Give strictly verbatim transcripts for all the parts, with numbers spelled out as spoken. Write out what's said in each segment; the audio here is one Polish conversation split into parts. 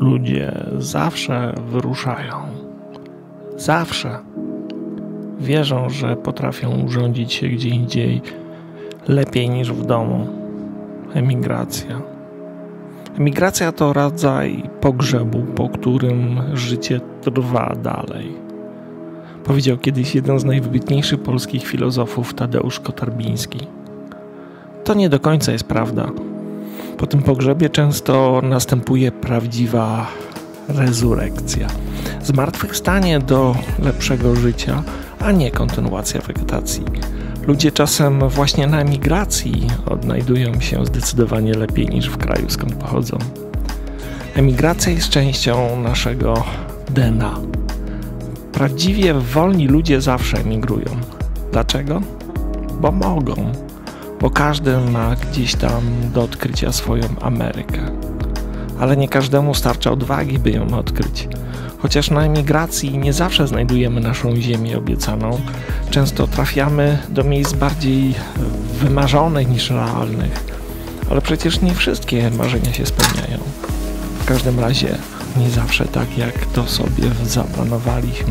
Ludzie zawsze wyruszają. Zawsze. Wierzą, że potrafią urządzić się gdzie indziej lepiej niż w domu. Emigracja. Emigracja to rodzaj pogrzebu, po którym życie trwa dalej. Powiedział kiedyś jeden z najwybitniejszych polskich filozofów, Tadeusz Kotarbiński. To nie do końca jest prawda. Po tym pogrzebie często następuje prawdziwa rezurekcja. Zmartwychwstanie do lepszego życia, a nie kontynuacja wegetacji. Ludzie czasem właśnie na emigracji odnajdują się zdecydowanie lepiej niż w kraju, skąd pochodzą. Emigracja jest częścią naszego D N A. Prawdziwie wolni ludzie zawsze emigrują. Dlaczego? Bo mogą. Bo każdy ma gdzieś tam do odkrycia swoją Amerykę. Ale nie każdemu starcza odwagi, by ją odkryć. Chociaż na emigracji nie zawsze znajdujemy naszą ziemię obiecaną, często trafiamy do miejsc bardziej wymarzonych niż realnych. Ale przecież nie wszystkie marzenia się spełniają. W każdym razie nie zawsze tak, jak to sobie zaplanowaliśmy.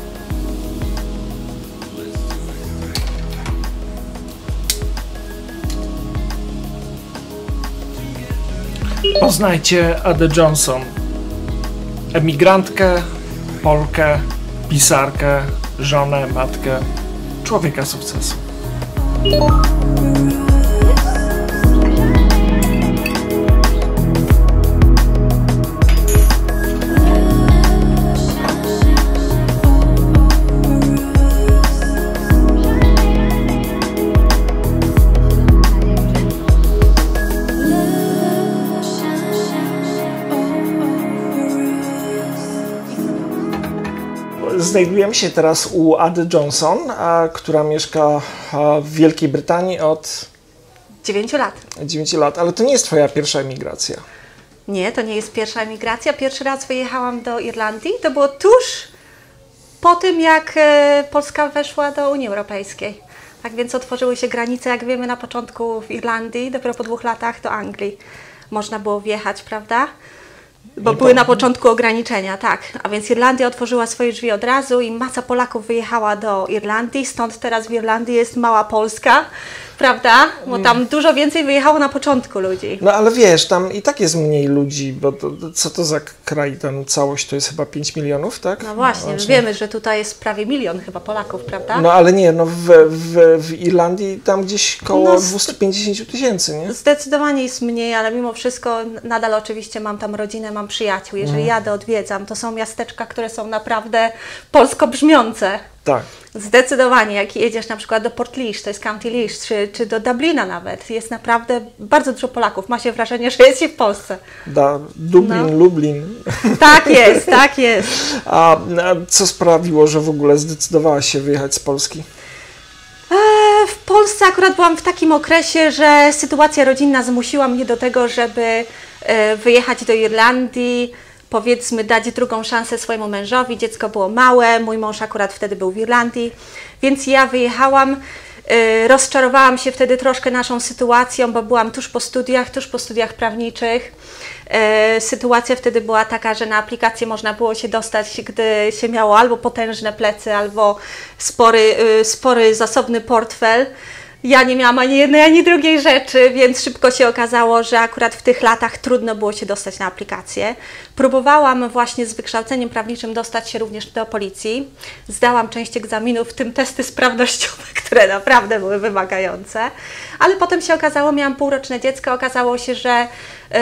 Poznajcie Adę Johnson, emigrantkę, Polkę, pisarkę, żonę, matkę, człowieka sukcesu. Znajdujemy się teraz u Ady Johnson, a, która mieszka a, w Wielkiej Brytanii od dziewięciu lat. dziewięciu lat, ale to nie jest twoja pierwsza emigracja. Nie, to nie jest pierwsza emigracja. Pierwszy raz wyjechałam do Irlandii. To było tuż po tym, jak e, Polska weszła do Unii Europejskiej. Tak więc otworzyły się granice, jak wiemy, na początku w Irlandii, dopiero po dwóch latach do Anglii można było wjechać, prawda? Bo I były to... na początku ograniczenia, tak. A więc Irlandia otworzyła swoje drzwi od razu i masa Polaków wyjechała do Irlandii, stąd teraz w Irlandii jest mała Polska, prawda? Bo tam dużo więcej wyjechało na początku ludzi. No ale wiesz, tam i tak jest mniej ludzi, bo to, co to za kraj, tam całość to jest chyba pięć milionów, tak? No właśnie, Właśnie. wiemy, że tutaj jest prawie milion chyba Polaków, prawda? No ale nie, no w, w, w Irlandii tam gdzieś koło No, dwieście pięćdziesiąt tysięcy, nie? Zdecydowanie jest mniej, ale mimo wszystko nadal oczywiście mam tam rodzinę, mam przyjaciół. Jeżeli Mm. jadę, odwiedzam, to są miasteczka, które są naprawdę polsko brzmiące. Tak. Zdecydowanie, jak jedziesz na przykład do Portlaoise, to jest County Laois, czy, czy do Dublina nawet, jest naprawdę bardzo dużo Polaków. Ma się wrażenie, że jest się w Polsce. Da, Dublin, No. Lublin. Tak jest, tak jest. A, a co sprawiło, że w ogóle zdecydowałaś się wyjechać z Polski? E, w Polsce akurat byłam w takim okresie, że sytuacja rodzinna zmusiła mnie do tego, żeby e, wyjechać do Irlandii, powiedzmy dać drugą szansę swojemu mężowi. Dziecko było małe, mój mąż akurat wtedy był w Irlandii, więc ja wyjechałam. E, rozczarowałam się wtedy troszkę naszą sytuacją, bo byłam tuż po studiach, tuż po studiach prawniczych. E, sytuacja wtedy była taka, że na aplikację można było się dostać, gdy się miało albo potężne plecy, albo spory, e, spory zasobny portfel. Ja nie miałam ani jednej, ani drugiej rzeczy, więc szybko się okazało, że akurat w tych latach trudno było się dostać na aplikację. Próbowałam właśnie z wykształceniem prawniczym dostać się również do policji. Zdałam część egzaminów, w tym testy sprawnościowe, które naprawdę były wymagające. Ale potem się okazało, miałam półroczne dziecko, okazało się, że yy,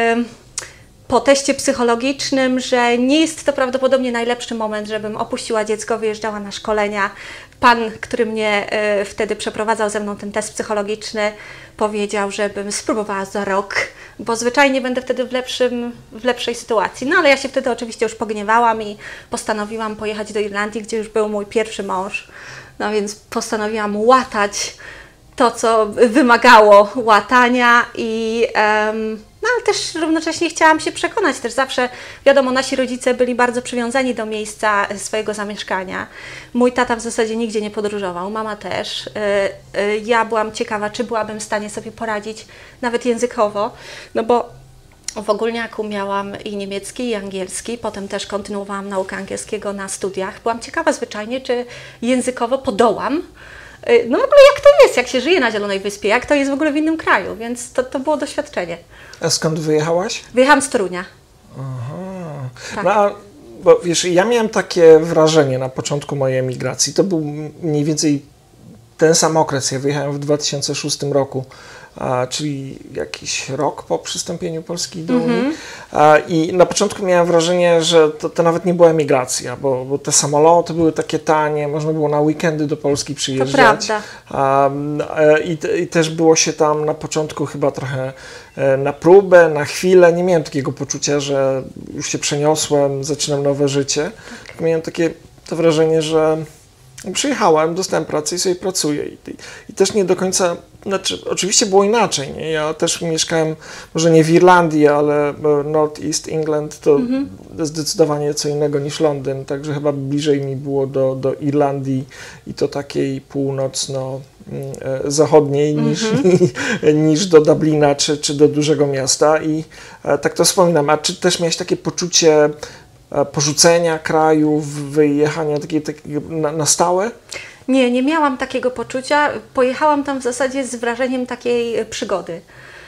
po teście psychologicznym, że nie jest to prawdopodobnie najlepszy moment, żebym opuściła dziecko, wyjeżdżała na szkolenia. Pan, który mnie y, wtedy przeprowadzał ze mną ten test psychologiczny, powiedział, żebym spróbowała za rok, bo zwyczajnie będę wtedy w, lepszym, w lepszej sytuacji. No ale ja się wtedy oczywiście już pogniewałam i postanowiłam pojechać do Irlandii, gdzie już był mój pierwszy mąż. No więc postanowiłam łatać to, co wymagało łatania i um, no ale też równocześnie chciałam się przekonać, też zawsze, wiadomo, nasi rodzice byli bardzo przywiązani do miejsca swojego zamieszkania. Mój tata w zasadzie nigdzie nie podróżował, mama też. Ja byłam ciekawa, czy byłabym w stanie sobie poradzić nawet językowo, no bo W ogólniaku miałam i niemiecki, i angielski, potem też kontynuowałam naukę angielskiego na studiach. Byłam ciekawa zwyczajnie, czy językowo podołam. No w ogóle jak to jest, jak się żyje na Zielonej Wyspie, jak to jest w ogóle w innym kraju, więc to, to było doświadczenie. A skąd wyjechałaś? Wyjechałam z Torunia. Aha. Tak. No, a, bo wiesz, ja miałem takie wrażenie na początku mojej emigracji, to był mniej więcej ten sam okres, ja wyjechałem w dwa tysiące szóstym roku, a, czyli jakiś rok po przystąpieniu Polski do Unii. Mm-hmm. A, I na początku miałem wrażenie, że to, to nawet nie była emigracja, bo, bo te samoloty były takie tanie, można było na weekendy do Polski przyjeżdżać. To prawda. A, i, I też było się tam na początku chyba trochę na próbę, na chwilę. Nie miałem takiego poczucia, że już się przeniosłem, zaczynam nowe życie. Tak. Miałem takie to wrażenie, że przyjechałem, dostałem pracę i sobie pracuję. I, i, i też nie do końca, znaczy oczywiście było inaczej, nie? Ja też mieszkałem, może nie w Irlandii, ale North East England to mm-hmm. zdecydowanie co innego niż Londyn, także chyba bliżej mi było do, do Irlandii i to takiej północno-zachodniej mm-hmm. niż, niż do Dublina czy, czy do dużego miasta i e, tak to wspominam. A czy też miałeś takie poczucie porzucenia kraju, wyjechania takie, takie na, na stałe? Nie, nie miałam takiego poczucia. Pojechałam tam w zasadzie z wrażeniem takiej przygody,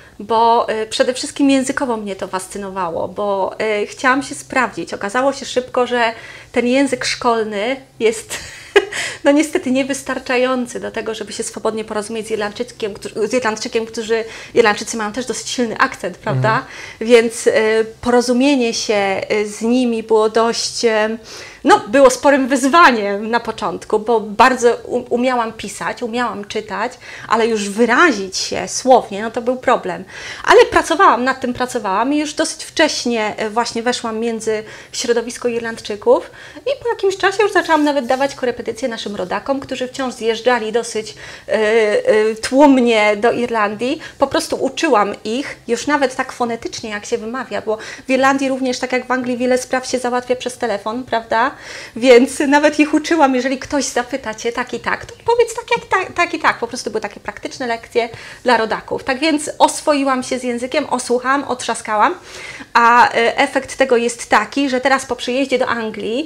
bo y, przede wszystkim językowo mnie to fascynowało, bo y, chciałam się sprawdzić. Okazało się szybko, że ten język szkolny jest no niestety niewystarczający do tego, żeby się swobodnie porozumieć z Irlandczykiem, którzy, z Irlandczykiem, którzy Irlandczycy mają też dosyć silny akcent, prawda? Mhm. Więc y, porozumienie się z nimi było dość, y, no było sporym wyzwaniem na początku, bo bardzo umiałam pisać, umiałam czytać, ale już wyrazić się słownie, no to był problem. Ale pracowałam, nad tym pracowałam i już dosyć wcześnie właśnie weszłam między środowisko Irlandczyków i po jakimś czasie już zaczęłam nawet dawać korepetycje naszym rodakom, którzy wciąż zjeżdżali dosyć y, y, tłumnie do Irlandii. Po prostu uczyłam ich, już nawet tak fonetycznie, jak się wymawia, bo w Irlandii również, tak jak w Anglii, wiele spraw się załatwia przez telefon, prawda? Więc nawet ich uczyłam, jeżeli ktoś zapyta Cię tak i tak, to powiedz tak, jak, tak, tak i tak. Po prostu były takie praktyczne lekcje dla rodaków. Tak więc oswoiłam się z językiem, osłuchałam, otrzaskałam, a efekt tego jest taki, że teraz po przyjeździe do Anglii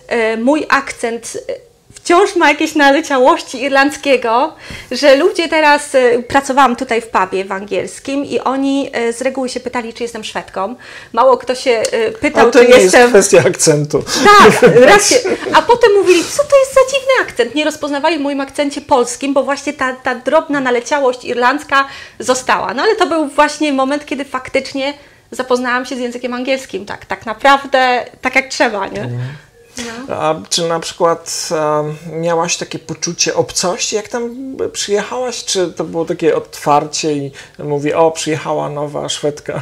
mój akcent wciąż ma jakieś naleciałości irlandzkiego, że ludzie teraz, pracowałam tutaj w pubie w angielskim i oni z reguły się pytali, czy jestem Szwedką. Mało kto się pytał, ale to czy nie jestem... jest kwestia akcentu. Tak, raz się... a potem mówili, co to jest za dziwny akcent. Nie rozpoznawali w moim akcencie polskim, bo właśnie ta, ta drobna naleciałość irlandzka została. No ale to był właśnie moment, kiedy faktycznie zapoznałam się z językiem angielskim. Tak, tak naprawdę, tak jak trzeba, nie? Mm. No. A czy na przykład um, miałaś takie poczucie obcości, jak tam przyjechałaś? Czy to było takie otwarcie i mówię, o, przyjechała nowa Szwedka?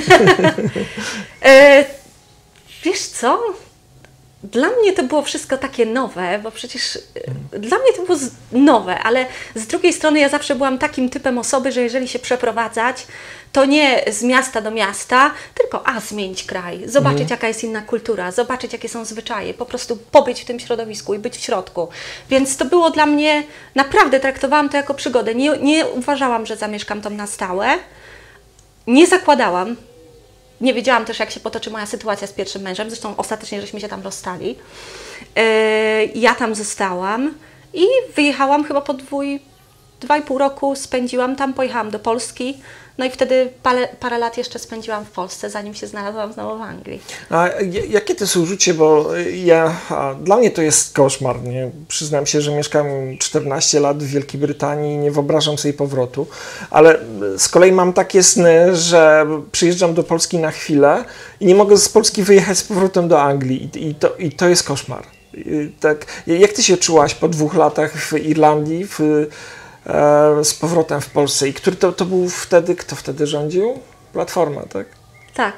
e, wiesz co? Dla mnie to było wszystko takie nowe, bo przecież hmm. dla mnie to było nowe, ale z drugiej strony ja zawsze byłam takim typem osoby, że jeżeli się przeprowadzać, to nie z miasta do miasta, tylko a zmienić kraj, zobaczyć hmm. jaka jest inna kultura, zobaczyć jakie są zwyczaje, po prostu pobyć w tym środowisku i być w środku. Więc to było dla mnie, naprawdę traktowałam to jako przygodę. Nie, nie uważałam, że zamieszkam tam na stałe, nie zakładałam. Nie wiedziałam też, jak się potoczy moja sytuacja z pierwszym mężem, zresztą ostatecznie żeśmy się tam rozstali. Yy, ja tam zostałam i wyjechałam chyba po dwój, dwa i pół roku, spędziłam tam, pojechałam do Polski, no i wtedy parę, parę lat jeszcze spędziłam w Polsce, zanim się znalazłam znowu w Anglii. A jakie to jest uczucie, bo ja, dla mnie to jest koszmar, nie? Przyznam się, że mieszkałem czternaście lat w Wielkiej Brytanii i nie wyobrażam sobie powrotu, ale z kolei mam takie sny, że przyjeżdżam do Polski na chwilę i nie mogę z Polski wyjechać z powrotem do Anglii i, i, to, i to jest koszmar. I tak, jak Ty się czułaś po dwóch latach w Irlandii, w z powrotem w Polsce? I który to, to był wtedy, kto wtedy rządził? Platforma, tak? Tak.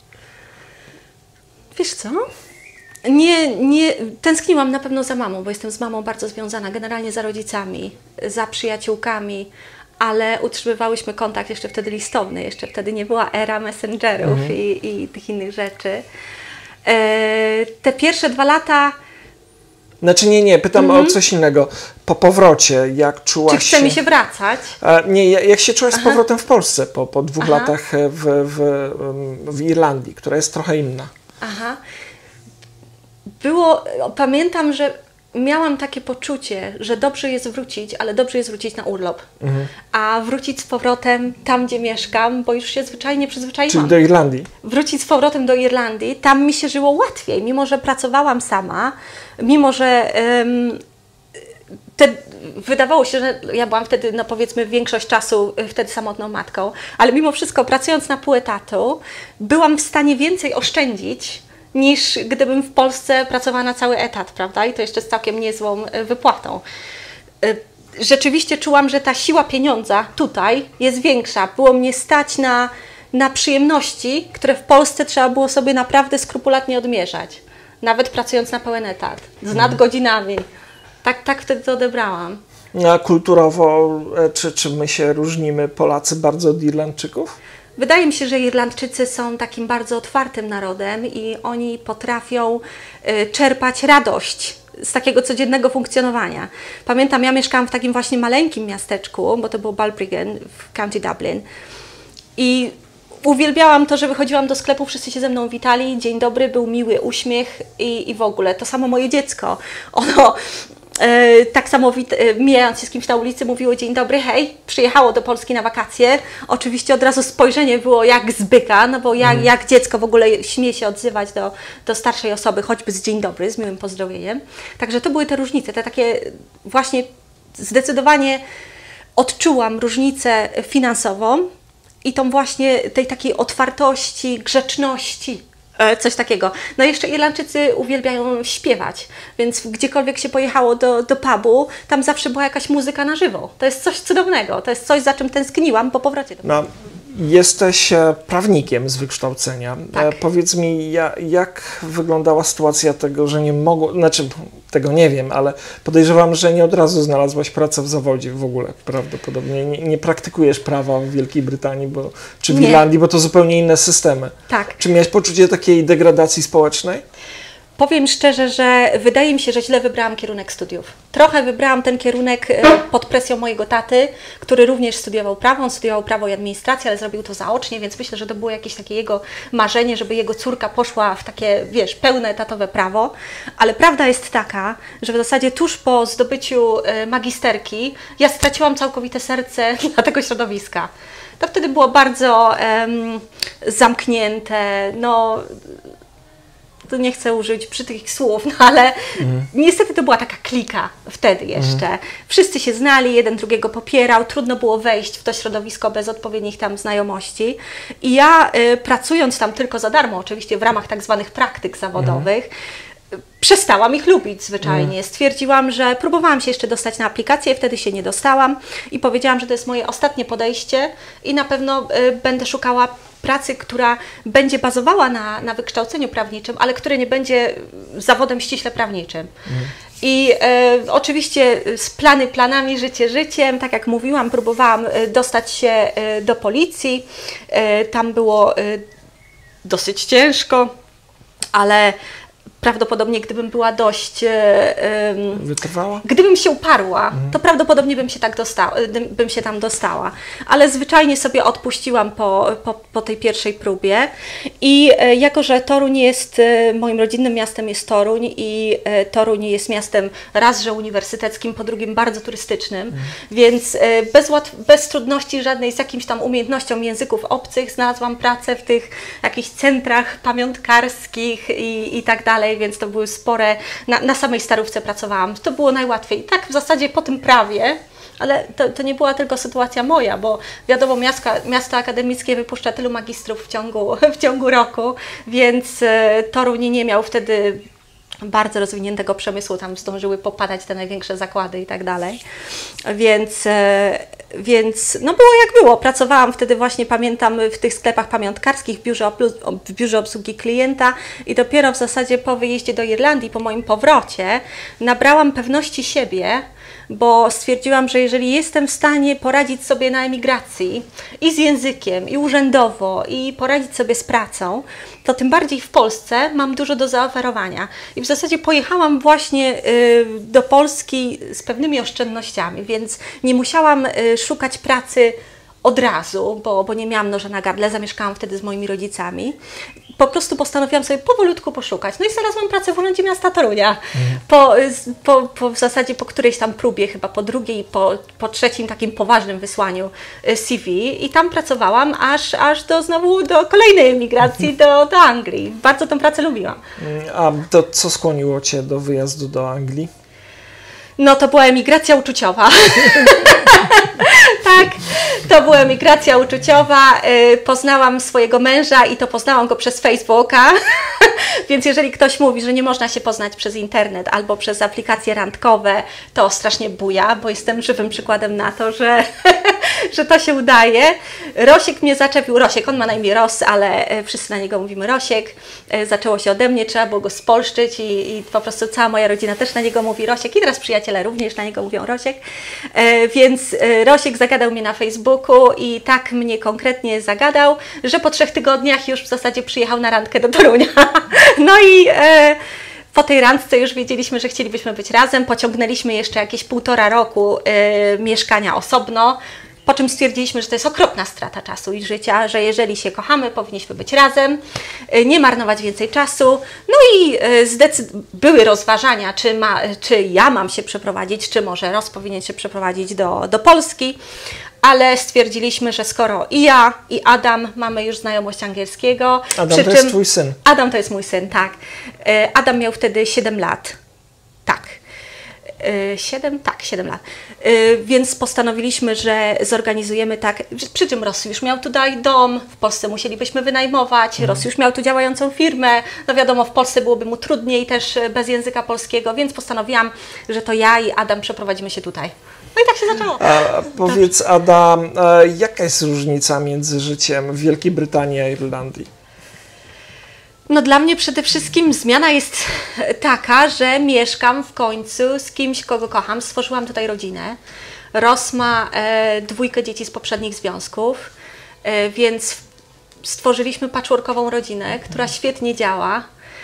Wiesz co? Nie, nie, tęskniłam na pewno za mamą, bo jestem z mamą bardzo związana, generalnie za rodzicami, za przyjaciółkami, ale utrzymywałyśmy kontakt jeszcze wtedy listowny, jeszcze wtedy nie była era messengerów mhm. i, i tych innych rzeczy. E, te pierwsze dwa lata Znaczy nie, nie, pytam mm-hmm. o coś innego. Po powrocie, jak czułaś się... Czy chce mi się wracać? A, nie, jak się czułaś Aha. z powrotem w Polsce po, po dwóch Aha. latach w, w, w Irlandii, która jest trochę inna? Aha. Było, pamiętam, że miałam takie poczucie, że dobrze jest wrócić, ale dobrze jest wrócić na urlop. Mhm. A wrócić z powrotem tam, gdzie mieszkam, bo już się zwyczajnie przyzwyczaiłam. Czyli do Irlandii? Wrócić z powrotem do Irlandii, tam mi się żyło łatwiej, mimo że pracowałam sama, mimo że um, te, wydawało się, że ja byłam wtedy, no powiedzmy, większość czasu wtedy samotną matką, ale mimo wszystko, pracując na pół etatu, byłam w stanie więcej oszczędzić, niż gdybym w Polsce pracowała na cały etat, prawda? I to jeszcze z całkiem niezłą wypłatą. Rzeczywiście czułam, że ta siła pieniądza tutaj jest większa. Było mnie stać na, na przyjemności, które w Polsce trzeba było sobie naprawdę skrupulatnie odmierzać. Nawet pracując na pełen etat, z nadgodzinami. Tak, tak wtedy to odebrałam. A kulturowo, czy, czy my się różnimy, Polacy, bardzo od Irlandczyków? Wydaje mi się, że Irlandczycy są takim bardzo otwartym narodem i oni potrafią y, czerpać radość z takiego codziennego funkcjonowania. Pamiętam, ja mieszkałam w takim właśnie maleńkim miasteczku, bo to było Balbriggan w County Dublin i uwielbiałam to, że wychodziłam do sklepu, wszyscy się ze mną witali, dzień dobry, był miły uśmiech i, i w ogóle. To samo moje dziecko, ono... Yy, tak samo yy, mijając się z kimś na ulicy mówiło dzień dobry, hej, przyjechało do Polski na wakacje. Oczywiście od razu spojrzenie było jak z byka, no bo jak, mm. jak dziecko w ogóle śmie się odzywać do, do starszej osoby, choćby z dzień dobry, z miłym pozdrowieniem. Także to były te różnice, te takie właśnie zdecydowanie odczułam różnicę finansową i tą właśnie tej takiej otwartości, grzeczności. Coś takiego. No jeszcze Irlandczycy uwielbiają śpiewać, więc gdziekolwiek się pojechało do, do pubu, tam zawsze była jakaś muzyka na żywo. To jest coś cudownego, to jest coś, za czym tęskniłam po powrocie do no, jesteś prawnikiem z wykształcenia. Tak. Powiedz mi, jak wyglądała sytuacja tego, że nie mogło, znaczy tego nie wiem, ale podejrzewam, że nie od razu znalazłaś pracę w zawodzie w ogóle prawdopodobnie. Nie, nie praktykujesz prawa w Wielkiej Brytanii bo, czy w nie. Irlandii, bo to zupełnie inne systemy. Tak. Czy miałeś poczucie takiej degradacji społecznej? Powiem szczerze, że wydaje mi się, że źle wybrałam kierunek studiów. Trochę wybrałam ten kierunek pod presją mojego taty, który również studiował prawo. On studiował prawo i administrację, ale zrobił to zaocznie, więc myślę, że to było jakieś takie jego marzenie, żeby jego córka poszła w takie, wiesz, pełne etatowe prawo. Ale prawda jest taka, że w zasadzie tuż po zdobyciu magisterki ja straciłam całkowite serce dla tego środowiska. To wtedy było bardzo um, zamknięte, no... to nie chcę użyć brzydkich słów, no ale mhm. niestety to była taka klika wtedy jeszcze. Mhm. Wszyscy się znali, jeden drugiego popierał, trudno było wejść w to środowisko bez odpowiednich tam znajomości. I ja y, pracując tam tylko za darmo, oczywiście w ramach tak zwanych praktyk zawodowych, mhm. przestałam ich lubić zwyczajnie. Stwierdziłam, że próbowałam się jeszcze dostać na aplikację, wtedy się nie dostałam i powiedziałam, że to jest moje ostatnie podejście i na pewno y, będę szukała pracy, która będzie bazowała na, na wykształceniu prawniczym, ale które nie będzie zawodem ściśle prawniczym. Mm. I e, oczywiście z plany planami, życie życiem, tak jak mówiłam, próbowałam dostać się e, do policji. E, tam było e, dosyć ciężko, ale prawdopodobnie gdybym była dość... Um, Wytrwała? Gdybym się uparła, mhm. to prawdopodobnie bym się, tak dostała, bym się tam dostała. Ale zwyczajnie sobie odpuściłam po, po, po tej pierwszej próbie. I e, jako, że Toruń jest, e, moim rodzinnym miastem jest Toruń i e, Toruń jest miastem raz, że uniwersyteckim, po drugim bardzo turystycznym, mhm. więc e, bez, bez trudności żadnej z jakimś tam umiejętnością języków obcych znalazłam pracę w tych jakichś centrach pamiątkarskich i, i tak dalej. Więc to były spore, na, na samej Starówce pracowałam, to było najłatwiej. Tak w zasadzie po tym prawie, ale to, to nie była tylko sytuacja moja, bo wiadomo, miasto, miasto akademickie wypuszcza tylu magistrów w ciągu, w ciągu roku, więc e, Toruń nie miał wtedy bardzo rozwiniętego przemysłu, tam zdążyły popadać te największe zakłady i tak dalej, więc, więc no było jak było. Pracowałam wtedy właśnie, pamiętam, w tych sklepach pamiątkarskich, w biurze, w biurze obsługi klienta i dopiero w zasadzie po wyjeździe do Irlandii, po moim powrocie, nabrałam pewności siebie, bo stwierdziłam, że jeżeli jestem w stanie poradzić sobie na emigracji i z językiem, i urzędowo, i poradzić sobie z pracą, to tym bardziej w Polsce mam dużo do zaoferowania. I w zasadzie pojechałam właśnie do Polski z pewnymi oszczędnościami, więc nie musiałam szukać pracy od razu, bo, bo nie miałam noża na gardle, zamieszkałam wtedy z moimi rodzicami. Po prostu postanowiłam sobie powolutku poszukać. No i znalazłam pracę w Urzędzie Miasta Torunia. Mhm. Po, po, po w zasadzie po którejś tam próbie, chyba po drugiej, po, po trzecim takim poważnym wysłaniu C V i tam pracowałam aż, aż do znowu do kolejnej emigracji do, do Anglii. Bardzo tę pracę lubiłam. A to co skłoniło Cię do wyjazdu do Anglii? No to była emigracja uczuciowa. Tak, to była emigracja uczuciowa. Poznałam swojego męża i to poznałam go przez Facebooka. Więc jeżeli ktoś mówi, że nie można się poznać przez internet albo przez aplikacje randkowe, to strasznie buja, bo jestem żywym przykładem na to, że, że to się udaje. Rosiek mnie zaczepił. Rosiek, on ma na imię Ros, ale wszyscy na niego mówimy Rosiek. Zaczęło się ode mnie, trzeba było go spolszczyć i, i po prostu cała moja rodzina też na niego mówi Rosiek i teraz przyjaciele również na niego mówią Rosiek. Więc Rosiek zagadał mnie na Facebooku i tak mnie konkretnie zagadał, że po trzech tygodniach już w zasadzie przyjechał na randkę do Torunia. No i e, po tej randce już wiedzieliśmy, że chcielibyśmy być razem. Pociągnęliśmy jeszcze jakieś półtora roku e, mieszkania osobno, po czym stwierdziliśmy, że to jest okropna strata czasu i życia, że jeżeli się kochamy, powinniśmy być razem, e, nie marnować więcej czasu. No i e, były rozważania, czy, ma, czy ja mam się przeprowadzić, czy może Ros powinien się przeprowadzić do, do Polski. Ale stwierdziliśmy, że skoro i ja, i Adam mamy już znajomość angielskiego. Adam przy to czym, jest twój syn. Adam to jest mój syn, tak. Adam miał wtedy siedem lat. Tak. siedem? Tak, siedem lat. Więc postanowiliśmy, że zorganizujemy tak, przy czym Ros już miał tutaj dom, w Polsce musielibyśmy wynajmować, hmm. Ros już miał tu działającą firmę, no wiadomo, w Polsce byłoby mu trudniej też bez języka polskiego, więc postanowiłam, że to ja i Adam przeprowadzimy się tutaj. No i tak się zaczęło. A powiedz, Ada, jaka jest różnica między życiem w Wielkiej Brytanii a Irlandii? No dla mnie przede wszystkim zmiana jest taka, że mieszkam w końcu z kimś, kogo kocham. Stworzyłam tutaj rodzinę. Ros ma e, dwójkę dzieci z poprzednich związków, e, więc stworzyliśmy patchworkową rodzinę, która świetnie działa.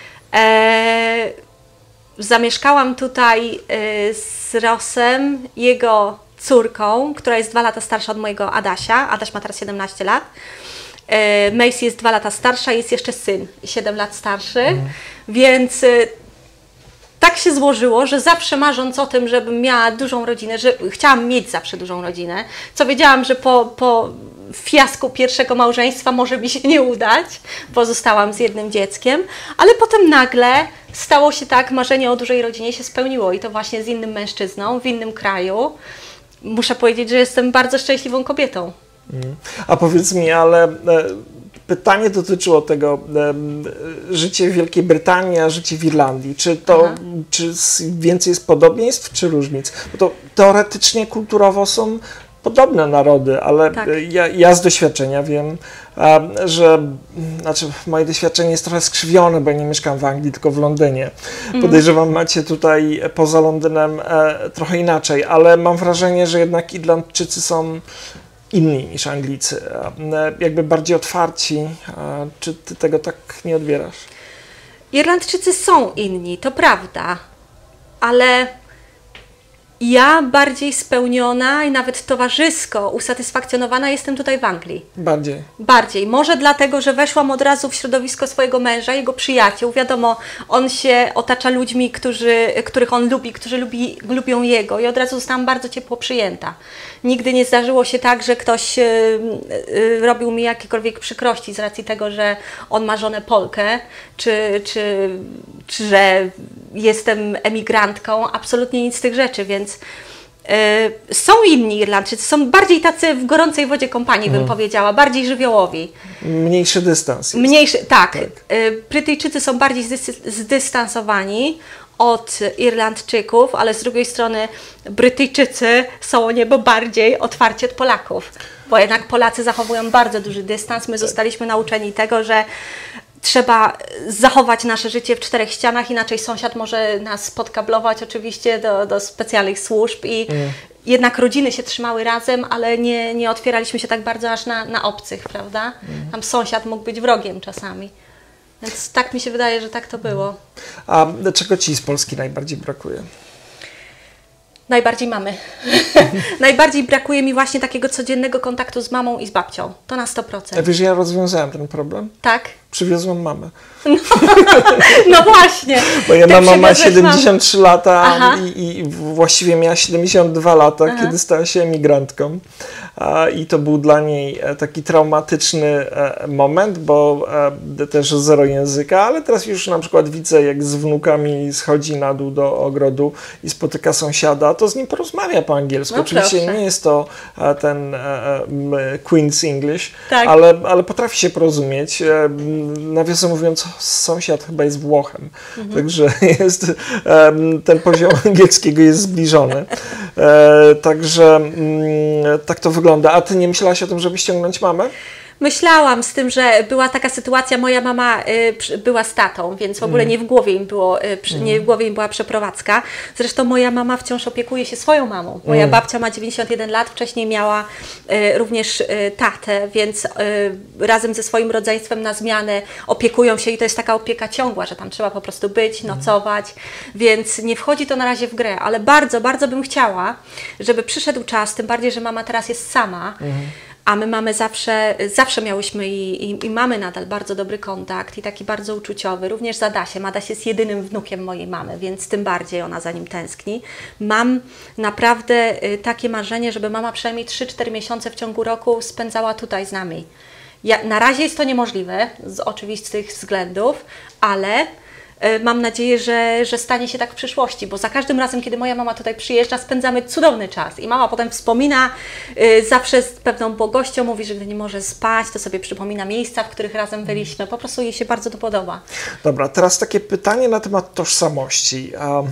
E, Zamieszkałam tutaj z Rosem, jego córką, która jest dwa lata starsza od mojego Adasia. Adaś ma teraz siedemnaście lat. Macy jest dwa lata starsza, jest jeszcze syn, siedem lat starszy. Mhm. Więc tak się złożyło, że zawsze marząc o tym, żebym miała dużą rodzinę, że chciałam mieć zawsze dużą rodzinę, co wiedziałam, że po, po fiasku pierwszego małżeństwa może mi się nie udać, bo zostałam z jednym dzieckiem, ale potem nagle stało się tak, marzenie o dużej rodzinie się spełniło i to właśnie z innym mężczyzną, w innym kraju. Muszę powiedzieć, że jestem bardzo szczęśliwą kobietą. A powiedz mi, ale pytanie dotyczyło tego, życie w Wielkiej Brytanii, a życie w Irlandii. Czy to Aha. czy więcej jest podobieństw, czy różnic? Bo to teoretycznie, kulturowo są podobne narody, ale tak. ja, ja z doświadczenia wiem, że znaczy moje doświadczenie jest trochę skrzywione, bo ja nie mieszkam w Anglii, tylko w Londynie. Mm. Podejrzewam, macie tutaj poza Londynem e, trochę inaczej, ale mam wrażenie, że jednak Irlandczycy są inni niż Anglicy, e, jakby bardziej otwarci. E, czy ty tego tak nie odbierasz? Irlandczycy są inni, to prawda, ale ja bardziej spełniona i nawet towarzysko usatysfakcjonowana jestem tutaj w Anglii. Bardziej? Bardziej. Może dlatego, że weszłam od razu w środowisko swojego męża, jego przyjaciół. Wiadomo, on się otacza ludźmi, którzy, których on lubi, którzy lubi, lubią jego i od razu zostałam bardzo ciepło przyjęta. Nigdy nie zdarzyło się tak, że ktoś y, y, robił mi jakiekolwiek przykrości z racji tego, że on ma żonę Polkę, czy, czy, czy że jestem emigrantką. Absolutnie nic z tych rzeczy, więc y, są inni Irlandczycy, są bardziej tacy w gorącej wodzie kompanii, bym hmm. powiedziała, bardziej żywiołowi. Mniejszy dystans. Jest. Mniejszy, tak. tak. Y, Brytyjczycy są bardziej zdystansowani od Irlandczyków, ale z drugiej strony Brytyjczycy są o niebo bardziej otwarci od Polaków, bo jednak Polacy zachowują bardzo duży dystans. My zostaliśmy nauczeni tego, że trzeba zachować nasze życie w czterech ścianach, inaczej sąsiad może nas podkablować oczywiście do, do specjalnych służb i mm. jednak rodziny się trzymały razem, ale nie, nie otwieraliśmy się tak bardzo aż na, na obcych, prawda? Mm. Tam sąsiad mógł być wrogiem czasami. Więc tak mi się wydaje, że tak to było. A czego Ci z Polski najbardziej brakuje? Najbardziej mamy. Najbardziej brakuje mi właśnie takiego codziennego kontaktu z mamą i z babcią. To na sto procent. A wiesz, ja rozwiązałem ten problem? Tak? Przywiozłam mamę. No, no właśnie. Moja mama ma siedemdziesiąt trzy mam... lata i, i właściwie miała siedemdziesiąt dwa lata, Aha. kiedy stała się emigrantką. I to był dla niej taki traumatyczny moment, bo też zero języka, ale teraz już na przykład widzę, jak z wnukami schodzi na dół do ogrodu i spotyka sąsiada, to z nim porozmawia po angielsku. No Oczywiście proszę. nie jest to ten Queen's English, tak. ale, ale potrafi się porozumieć. Nawiasem mówiąc, sąsiad chyba jest Włochem, mhm. także jest, ten poziom angielskiego jest zbliżony. Także tak to wygląda. A Ty nie myślałaś o tym, żeby ściągnąć mamę? Myślałam, z tym, że była taka sytuacja, moja mama y, była z tatą, więc w ogóle nie w głowie im było, y, przy, nie w głowie im była przeprowadzka. Zresztą moja mama wciąż opiekuje się swoją mamą. Moja babcia ma dziewięćdziesiąt jeden lat, wcześniej miała y, również y, tatę, więc y, razem ze swoim rodzeństwem na zmianę opiekują się i to jest taka opieka ciągła, że tam trzeba po prostu być, nocować, więc nie wchodzi to na razie w grę, ale bardzo, bardzo bym chciała, żeby przyszedł czas, tym bardziej, że mama teraz jest sama, a my mamy zawsze, zawsze miałyśmy i, i, i mamy nadal bardzo dobry kontakt i taki bardzo uczuciowy, również z Adasiem. Adaś jest jedynym wnukiem mojej mamy, więc tym bardziej ona za nim tęskni. Mam naprawdę takie marzenie, żeby mama przynajmniej trzy cztery miesiące w ciągu roku spędzała tutaj z nami. Ja, na razie jest to niemożliwe z oczywistych względów, ale mam nadzieję, że, że stanie się tak w przyszłości, bo za każdym razem, kiedy moja mama tutaj przyjeżdża, spędzamy cudowny czas i mama potem wspomina y, zawsze z pewną błogością, mówi, że gdy nie może spać, to sobie przypomina miejsca, w których razem byliśmy. Po prostu jej się bardzo to podoba. Dobra, teraz takie pytanie na temat tożsamości. A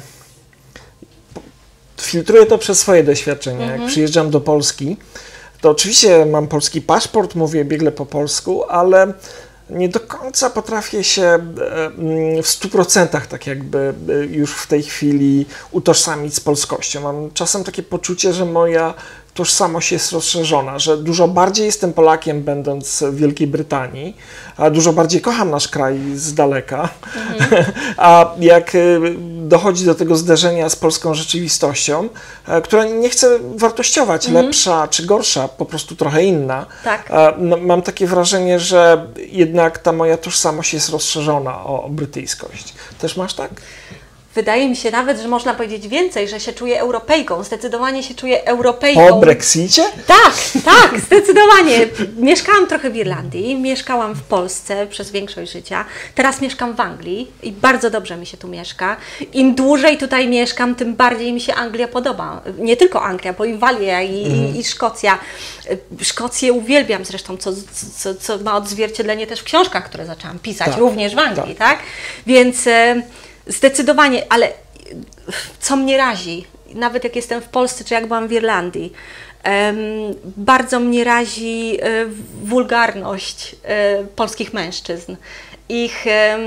filtruję to przez swoje doświadczenie. Mhm. Jak przyjeżdżam do Polski, to oczywiście mam polski paszport, mówię biegle po polsku, ale nie do końca potrafię się w stu procentach tak jakby już w tej chwili utożsamić z polskością. Mam czasem takie poczucie, że moja tożsamość jest rozszerzona, że dużo bardziej jestem Polakiem, będąc w Wielkiej Brytanii, a dużo bardziej kocham nasz kraj z daleka, mhm. a jak dochodzi do tego zderzenia z polską rzeczywistością, która nie chcę wartościować, mhm. lepsza czy gorsza, po prostu trochę inna, tak. no, mam takie wrażenie, że jednak ta moja tożsamość jest rozszerzona o, o brytyjskość. Też masz tak? Wydaje mi się nawet, że można powiedzieć więcej, że się czuję Europejką. Zdecydowanie się czuję Europejką. Po Brexicie? Tak, tak, zdecydowanie. Mieszkałam trochę w Irlandii, mieszkałam w Polsce przez większość życia. Teraz mieszkam w Anglii i bardzo dobrze mi się tu mieszka. Im dłużej tutaj mieszkam, tym bardziej mi się Anglia podoba. Nie tylko Anglia, bo i Walia i, mm. i, i Szkocja. Szkocję uwielbiam zresztą, co, co, co ma odzwierciedlenie też w książkach, które zaczęłam pisać, tak, również w Anglii, tak? tak? Więc... Zdecydowanie, ale co mnie razi, nawet jak jestem w Polsce, czy jak byłam w Irlandii, um, bardzo mnie razi um, wulgarność um, polskich mężczyzn, ich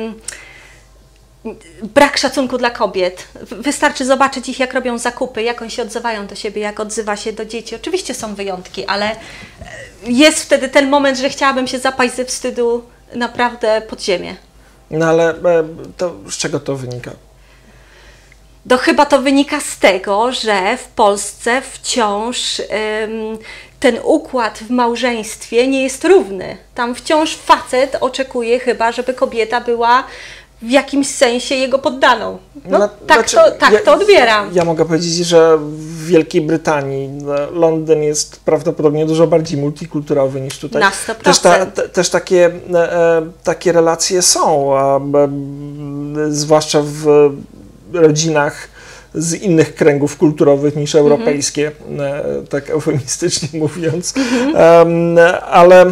um, brak szacunku dla kobiet. Wystarczy zobaczyć ich, jak robią zakupy, jak oni się odzywają do siebie, jak odzywa się do dzieci. Oczywiście są wyjątki, ale jest wtedy ten moment, że chciałabym się zapaść ze wstydu naprawdę pod ziemię. No ale to z czego to wynika? To chyba to wynika z tego, że w Polsce wciąż ym, ten układ w małżeństwie nie jest równy. Tam wciąż facet oczekuje chyba, żeby kobieta była w jakimś sensie jego poddaną. No, no tak, znaczy, to, tak ja, to odbieram. Ja mogę powiedzieć, że w Wielkiej Brytanii Londyn jest prawdopodobnie dużo bardziej multikulturowy niż tutaj. Na sto procent. Też, ta, te, też takie, e, takie relacje są, a, e, zwłaszcza w rodzinach z innych kręgów kulturowych niż europejskie, mm-hmm. e, tak eufemistycznie mówiąc. Mm-hmm. e, ale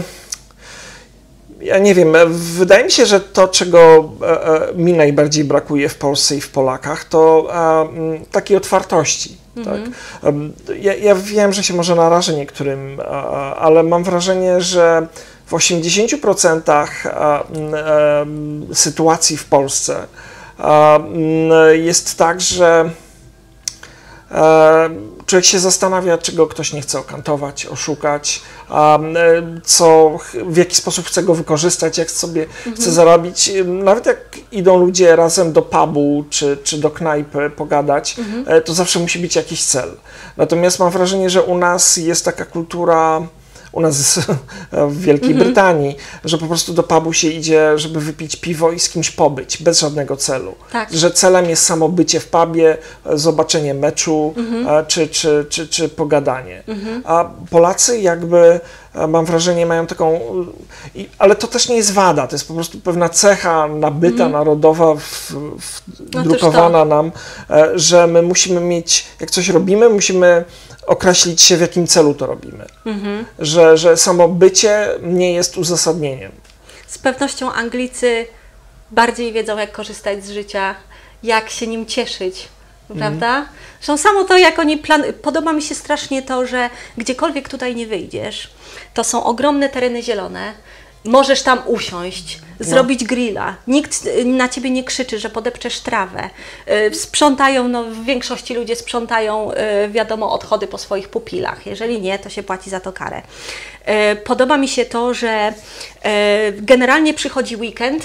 ja nie wiem, wydaje mi się, że to, czego e, mi najbardziej brakuje w Polsce i w Polakach, to e, takiej otwartości. Mm-hmm. Tak? Ja, ja wiem, że się może narażę niektórym, e, ale mam wrażenie, że w osiemdziesięciu procentach sytuacji w Polsce jest tak, że człowiek się zastanawia, czego ktoś nie chce okantować, oszukać, co, w jaki sposób chce go wykorzystać, jak sobie mhm. chce zarobić. Nawet jak idą ludzie razem do pubu czy, czy do knajpy pogadać, mhm. to zawsze musi być jakiś cel. Natomiast mam wrażenie, że u nas jest taka kultura, u nas w Wielkiej mhm. Brytanii, że po prostu do pubu się idzie, żeby wypić piwo i z kimś pobyć, bez żadnego celu. Tak. Że celem jest samo bycie w pubie, zobaczenie meczu, mhm. czy, czy, czy, czy pogadanie. Mhm. A Polacy jakby, mam wrażenie, mają taką, ale to też nie jest wada, to jest po prostu pewna cecha nabyta, mhm. narodowa, wdrukowana no nam, że my musimy mieć, jak coś robimy, musimy określić się, w jakim celu to robimy. Mhm. Że, że samo bycie nie jest uzasadnieniem. Z pewnością Anglicy bardziej wiedzą, jak korzystać z życia, jak się nim cieszyć, mhm. prawda? Zresztą samo to, jak oni planują. Podoba mi się strasznie to, że gdziekolwiek tutaj nie wyjdziesz, to są ogromne tereny zielone, możesz tam usiąść, no. zrobić grilla. Nikt na ciebie nie krzyczy, że podepczesz trawę. Sprzątają, no w większości ludzie sprzątają, wiadomo, odchody po swoich pupilach. Jeżeli nie, to się płaci za to karę. Podoba mi się to, że generalnie przychodzi weekend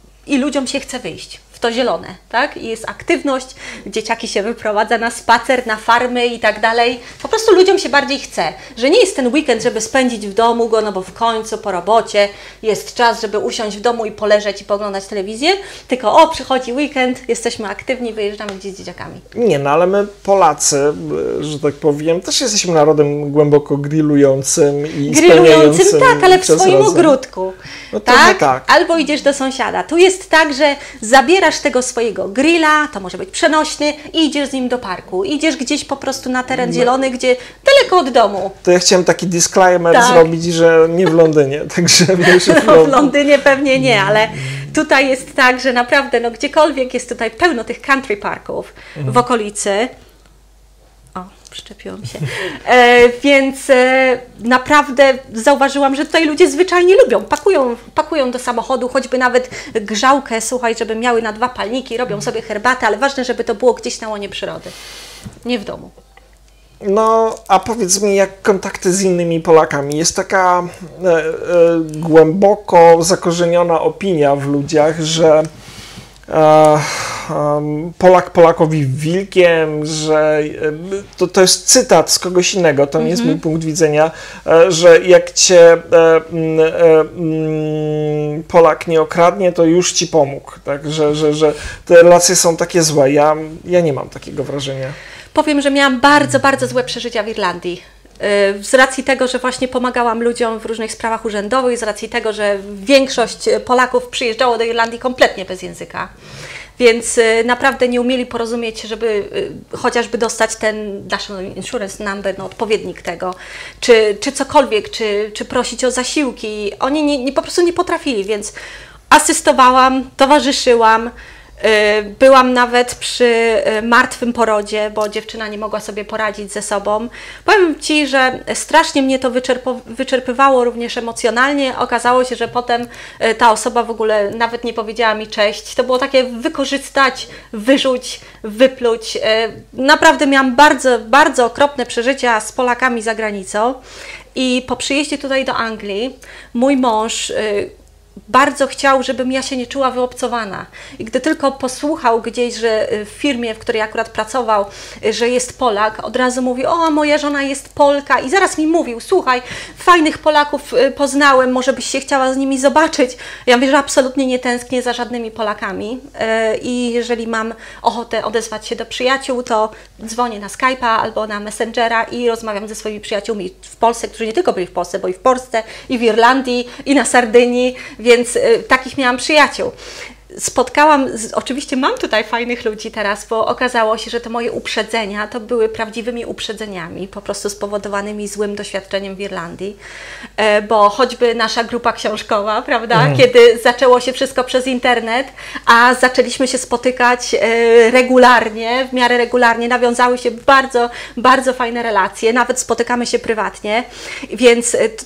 i ludziom się chce wyjść w to zielone, tak? I jest aktywność, dzieciaki się wyprowadza na spacer, na farmy i tak dalej. Po prostu ludziom się bardziej chce, że nie jest ten weekend, żeby spędzić w domu go, no bo w końcu po robocie jest czas, żeby usiąść w domu i poleżeć i poglądać telewizję, tylko o, przychodzi weekend, jesteśmy aktywni, wyjeżdżamy gdzieś z dzieciakami. Nie, no ale my Polacy, że tak powiem, też jesteśmy narodem głęboko grillującym i Grillującym, tak, ale w swoim razem. ogródku. No tak? tak? Albo idziesz do sąsiada. Tu jest tak, że zabierasz tego swojego grilla, to może być przenośny, i idziesz z nim do parku. Idziesz gdzieś po prostu na teren zielony, gdzie daleko od domu. To ja chciałem taki disclaimer tak. zrobić, że nie w Londynie, także no, w Londynie pewnie nie, ale tutaj jest tak, że naprawdę no, gdziekolwiek jest tutaj pełno tych country parków mhm. w okolicy. O, przyczepiłam się. E, więc e, naprawdę zauważyłam, że tutaj ludzie zwyczajnie lubią. Pakują, pakują do samochodu, choćby nawet grzałkę, słuchaj, żeby miały na dwa palniki, robią sobie herbatę, ale ważne, żeby to było gdzieś na łonie przyrody, nie w domu. No, a powiedz mi, jak kontakty z innymi Polakami? Jest taka e, e, głęboko zakorzeniona opinia w ludziach, że e, Polak Polakowi wilkiem, że to, to jest cytat z kogoś innego, to nie jest mm-hmm. mój punkt widzenia, że jak cię Polak nie okradnie, to już ci pomógł, tak? Że, że, że te relacje są takie złe. Ja, ja nie mam takiego wrażenia. Powiem, że miałam bardzo, bardzo złe przeżycia w Irlandii. Z racji tego, że właśnie pomagałam ludziom w różnych sprawach urzędowych, z racji tego, że większość Polaków przyjeżdżało do Irlandii kompletnie bez języka. Więc naprawdę nie umieli porozumieć się, żeby chociażby dostać ten National Insurance Number, no odpowiednik tego, czy, czy cokolwiek, czy, czy prosić o zasiłki. Oni nie, nie, po prostu nie potrafili, więc asystowałam, towarzyszyłam. Byłam nawet przy martwym porodzie, bo dziewczyna nie mogła sobie poradzić ze sobą. Powiem Ci, że strasznie mnie to wyczerpywało również emocjonalnie. Okazało się, że potem ta osoba w ogóle nawet nie powiedziała mi cześć. To było takie wykorzystać, wyrzuć, wypluć. Naprawdę miałam bardzo, bardzo okropne przeżycia z Polakami za granicą. I po przyjeździe tutaj do Anglii mój mąż bardzo chciał, żebym ja się nie czuła wyobcowana. I gdy tylko posłuchał gdzieś, że w firmie, w której akurat pracował, że jest Polak, od razu mówi, o, moja żona jest Polka. I zaraz mi mówił, słuchaj, fajnych Polaków poznałem, może byś się chciała z nimi zobaczyć. Ja mówię, że absolutnie nie tęsknię za żadnymi Polakami. I jeżeli mam ochotę odezwać się do przyjaciół, to dzwonię na Skype'a albo na Messengera i rozmawiam ze swoimi przyjaciółmi w Polsce, którzy nie tylko byli w Polsce, bo i w Polsce, i w Irlandii, i na Sardynii. Więc y, takich miałam przyjaciół. Spotkałam, z, oczywiście mam tutaj fajnych ludzi teraz, bo okazało się, że te moje uprzedzenia to były prawdziwymi uprzedzeniami, po prostu spowodowanymi złym doświadczeniem w Irlandii, e, bo choćby nasza grupa książkowa, prawda, mhm. kiedy zaczęło się wszystko przez internet, a zaczęliśmy się spotykać e, regularnie, w miarę regularnie, nawiązały się bardzo, bardzo fajne relacje, nawet spotykamy się prywatnie, więc e,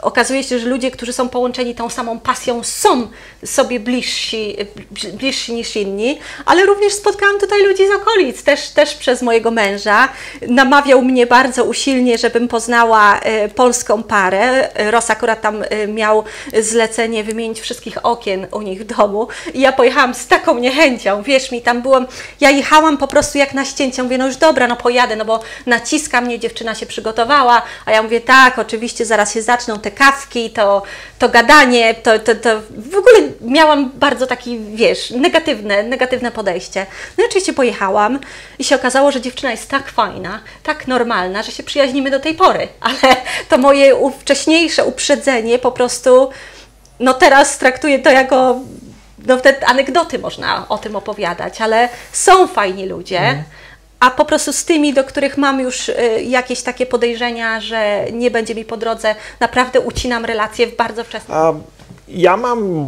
okazuje się, że ludzie, którzy są połączeni tą samą pasją, są sobie bliżsi, bliżsi niż inni, ale również spotkałam tutaj ludzi z okolic, też, też przez mojego męża. Namawiał mnie bardzo usilnie, żebym poznała polską parę. Ros akurat tam miał zlecenie wymienić wszystkich okien u nich w domu i ja pojechałam z taką niechęcią, wierz mi, tam byłam, ja jechałam po prostu jak na ścięcie, mówię, no już dobra, no pojadę, no bo naciska mnie, dziewczyna się przygotowała, a ja mówię, tak, oczywiście zaraz się zaczną te kawki, to, to gadanie, to, to, to w ogóle miałam bardzo taki, wiesz, negatywne, negatywne podejście. No i oczywiście pojechałam i się okazało, że dziewczyna jest tak fajna, tak normalna, że się przyjaźnimy do tej pory, ale to moje wcześniejsze uprzedzenie po prostu, no teraz traktuję to jako, no te anegdoty można o tym opowiadać, ale są fajni ludzie, mm. a po prostu z tymi, do których mam już y, jakieś takie podejrzenia, że nie będzie mi po drodze, naprawdę ucinam relacje w bardzo wczesnym. A ja mam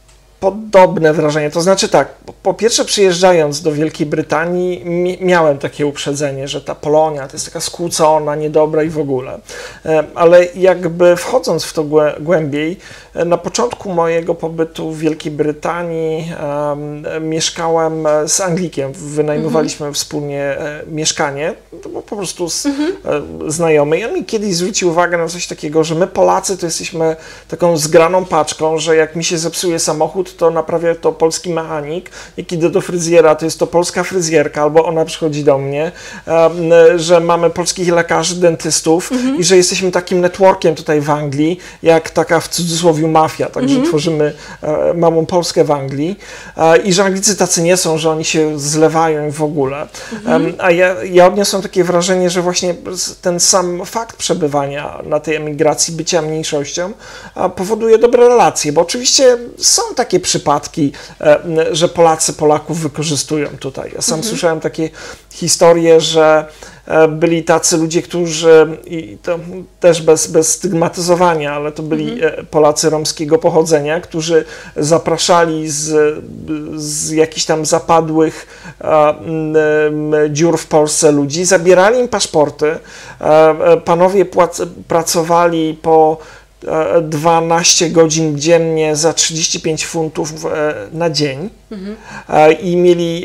podobne wrażenie, to znaczy tak, po pierwsze przyjeżdżając do Wielkiej Brytanii miałem takie uprzedzenie, że ta Polonia to jest taka skłócona, niedobra i w ogóle, ale jakby wchodząc w to głębiej, na początku mojego pobytu w Wielkiej Brytanii um, mieszkałem z Anglikiem, wynajmowaliśmy mm-hmm. wspólnie mieszkanie, to był po prostu z, mm-hmm. znajomy i on mi kiedyś zwrócił uwagę na coś takiego, że my Polacy to jesteśmy taką zgraną paczką, że jak mi się zepsuje samochód, to naprawia to polski mechanik, jak idę do fryzjera, to jest to polska fryzjerka, albo ona przychodzi do mnie, że mamy polskich lekarzy, dentystów mm-hmm. i że jesteśmy takim networkiem tutaj w Anglii, jak taka w cudzysłowie mafia, także mm-hmm. tworzymy małą Polskę w Anglii i że Anglicy tacy nie są, że oni się zlewają w ogóle. Mm-hmm. A ja, ja odniosłem takie wrażenie, że właśnie ten sam fakt przebywania na tej emigracji, bycia mniejszością powoduje dobre relacje, bo oczywiście są takie przypadki, że Polacy Polaków wykorzystują tutaj. Ja sam mhm. słyszałem takie historie, że byli tacy ludzie, którzy, i to też bez, bez stygmatyzowania, ale to byli mhm. Polacy romskiego pochodzenia, którzy zapraszali z, z jakichś tam zapadłych dziur w Polsce ludzi, zabierali im paszporty, panowie płac, pracowali po dwanaście godzin dziennie za trzydzieści pięć funtów na dzień mhm. i mieli,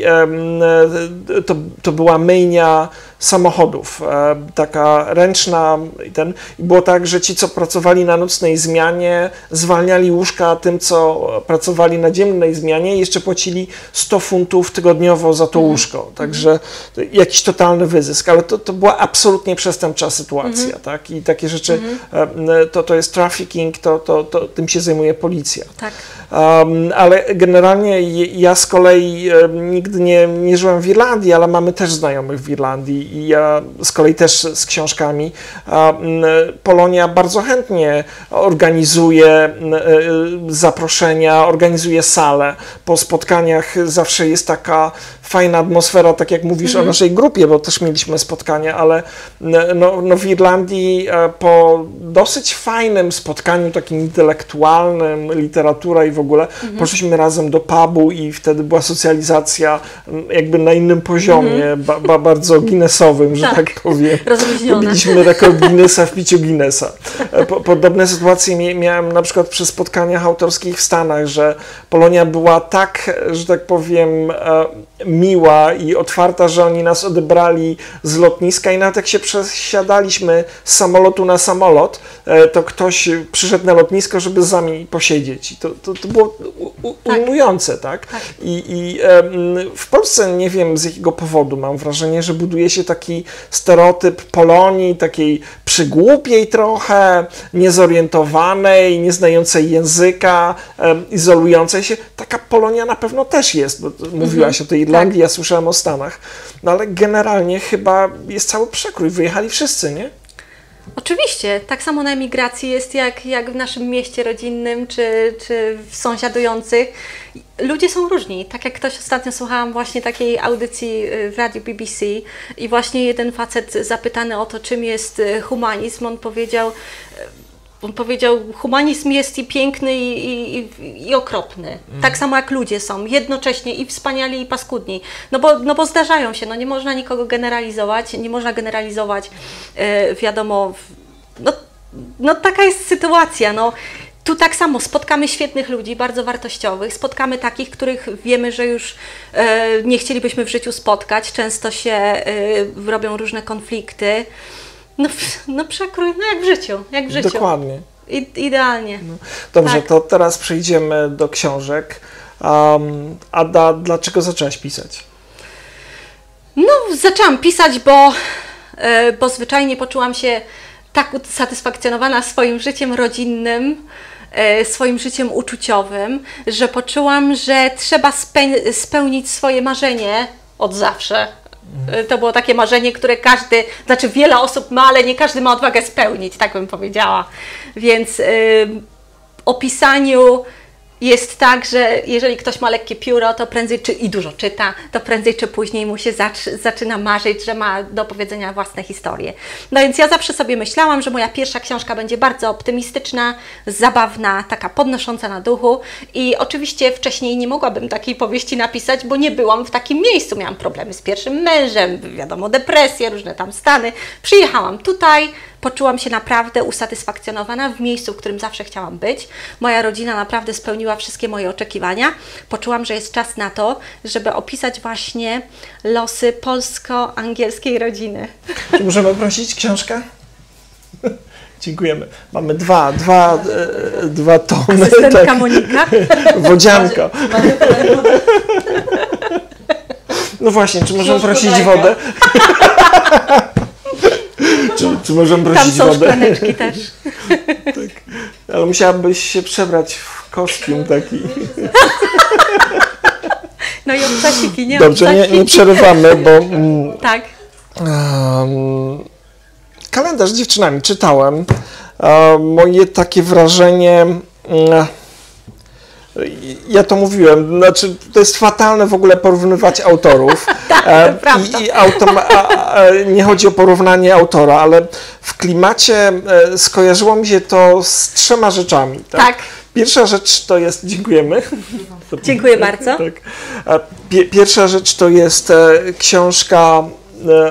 to, to była myjnia samochodów, taka ręczna i ten, i było tak, że ci, co pracowali na nocnej zmianie, zwalniali łóżka tym, co pracowali na dziennej zmianie i jeszcze płacili sto funtów tygodniowo za to mhm. łóżko, także jakiś totalny wyzysk, ale to, to była absolutnie przestępcza sytuacja, mhm. tak, i takie rzeczy, mhm. to, to jest trafficking, to, to, to tym się zajmuje policja. Tak. Um, ale generalnie ja z kolei um, nigdy nie, nie żyłem w Irlandii, ale mamy też znajomych w Irlandii i ja z kolei też z książkami. Um, Polonia bardzo chętnie organizuje um, zaproszenia, organizuje sale. Po spotkaniach zawsze jest taka fajna atmosfera, tak jak mówisz mm-hmm. o naszej grupie, bo też mieliśmy spotkania, ale no, no w Irlandii po dosyć fajnym spotkaniu, takim intelektualnym, literatura i w ogóle, mm-hmm. poszliśmy razem do pubu i wtedy była socjalizacja jakby na innym poziomie, mm-hmm. ba, ba, bardzo Guinnessowym, że tak, tak powiem. Pobiliśmy rekord Guinnessa w piciu Guinnessa. Po, podobne sytuacje miałem na przykład przy spotkaniach autorskich w Stanach, że Polonia była tak, że tak powiem, miła i otwarta, że oni nas odebrali z lotniska i nawet jak się przesiadaliśmy z samolotu na samolot, to ktoś przyszedł na lotnisko, żeby z nami posiedzieć. I to, to, to było ujmujące, tak? tak? I, i w Polsce nie wiem z jakiego powodu mam wrażenie, że buduje się taki stereotyp Polonii, takiej przygłupiej trochę, niezorientowanej, nieznającej języka, izolującej się. Taka Polonia na pewno też jest, bo mówiłaś mhm. o tej Irlandii, tak. ja słyszałem o Stanach, no ale generalnie chyba jest cały przekrój, wyjechali wszyscy, nie? Oczywiście, tak samo na emigracji jest jak, jak w naszym mieście rodzinnym, czy, czy w sąsiadujących. Ludzie są różni. Tak jak ktoś ostatnio słuchałam właśnie takiej audycji w radiu B B C i właśnie jeden facet zapytany o to, czym jest humanizm, on powiedział, On powiedział, humanizm jest i piękny, i, i, i okropny. Mm. Tak samo jak ludzie są, jednocześnie i wspaniali, i paskudni. No bo, no bo zdarzają się, no nie można nikogo generalizować, nie można generalizować, yy, wiadomo, no, no taka jest sytuacja. No. Tu tak samo spotkamy świetnych ludzi, bardzo wartościowych, spotkamy takich, których wiemy, że już e, nie chcielibyśmy w życiu spotkać, często się e, robią różne konflikty. No, no przekrój, no jak w życiu, jak w życiu. Dokładnie. I, idealnie. No. Dobrze, tak. To teraz przejdziemy do książek. Um, Ada, dlaczego zaczęłaś pisać? No, zaczęłam pisać, bo, e, bo zwyczajnie poczułam się tak usatysfakcjonowana swoim życiem rodzinnym, e, swoim życiem uczuciowym, że poczułam, że trzeba spe- spełnić swoje marzenie od zawsze. E, to było takie marzenie, które każdy, znaczy wiele osób ma, ale nie każdy ma odwagę spełnić, tak bym powiedziała. Więc e, o pisaniu jest tak, że jeżeli ktoś ma lekkie pióro, to prędzej czy, i dużo czyta, to prędzej czy później mu się zac- zaczyna marzyć, że ma do opowiedzenia własne historie. No więc ja zawsze sobie myślałam, że moja pierwsza książka będzie bardzo optymistyczna, zabawna, taka podnosząca na duchu i oczywiście wcześniej nie mogłabym takiej powieści napisać, bo nie byłam w takim miejscu. Miałam problemy z pierwszym mężem, wiadomo, depresje, różne tam stany. Przyjechałam tutaj, poczułam się naprawdę usatysfakcjonowana w miejscu, w którym zawsze chciałam być. Moja rodzina naprawdę spełniła wszystkie moje oczekiwania. Poczułam, że jest czas na to, żeby opisać właśnie losy polsko-angielskiej rodziny. Czy możemy prosić książkę? Dziękujemy. Mamy dwa, dwa, e, dwa tony. Asystentka tak. Monika. Wodzianka. No właśnie, czy możemy prosić wodę? Czy, czy możemy prosić Tam są wodę? szklaneczki też. Tak. Ale musiałabyś się przebrać w kostium taki. No i obcasiki, nie Dobrze, nie, nie przerywamy, bo... Mm, tak. Um, kalendarz z dziewczynami czytałem. Um, moje takie wrażenie... Um, ja to mówiłem, znaczy to jest fatalne w ogóle porównywać autorów. Tak, e, to prawda. I, i autom, a, a, nie chodzi o porównanie autora, ale w klimacie e, skojarzyło mi się to z trzema rzeczami. Tak. Tak. Pierwsza rzecz to jest, dziękujemy. Dziękuję bardzo. Tak. Pie, pierwsza rzecz to jest e, książka e,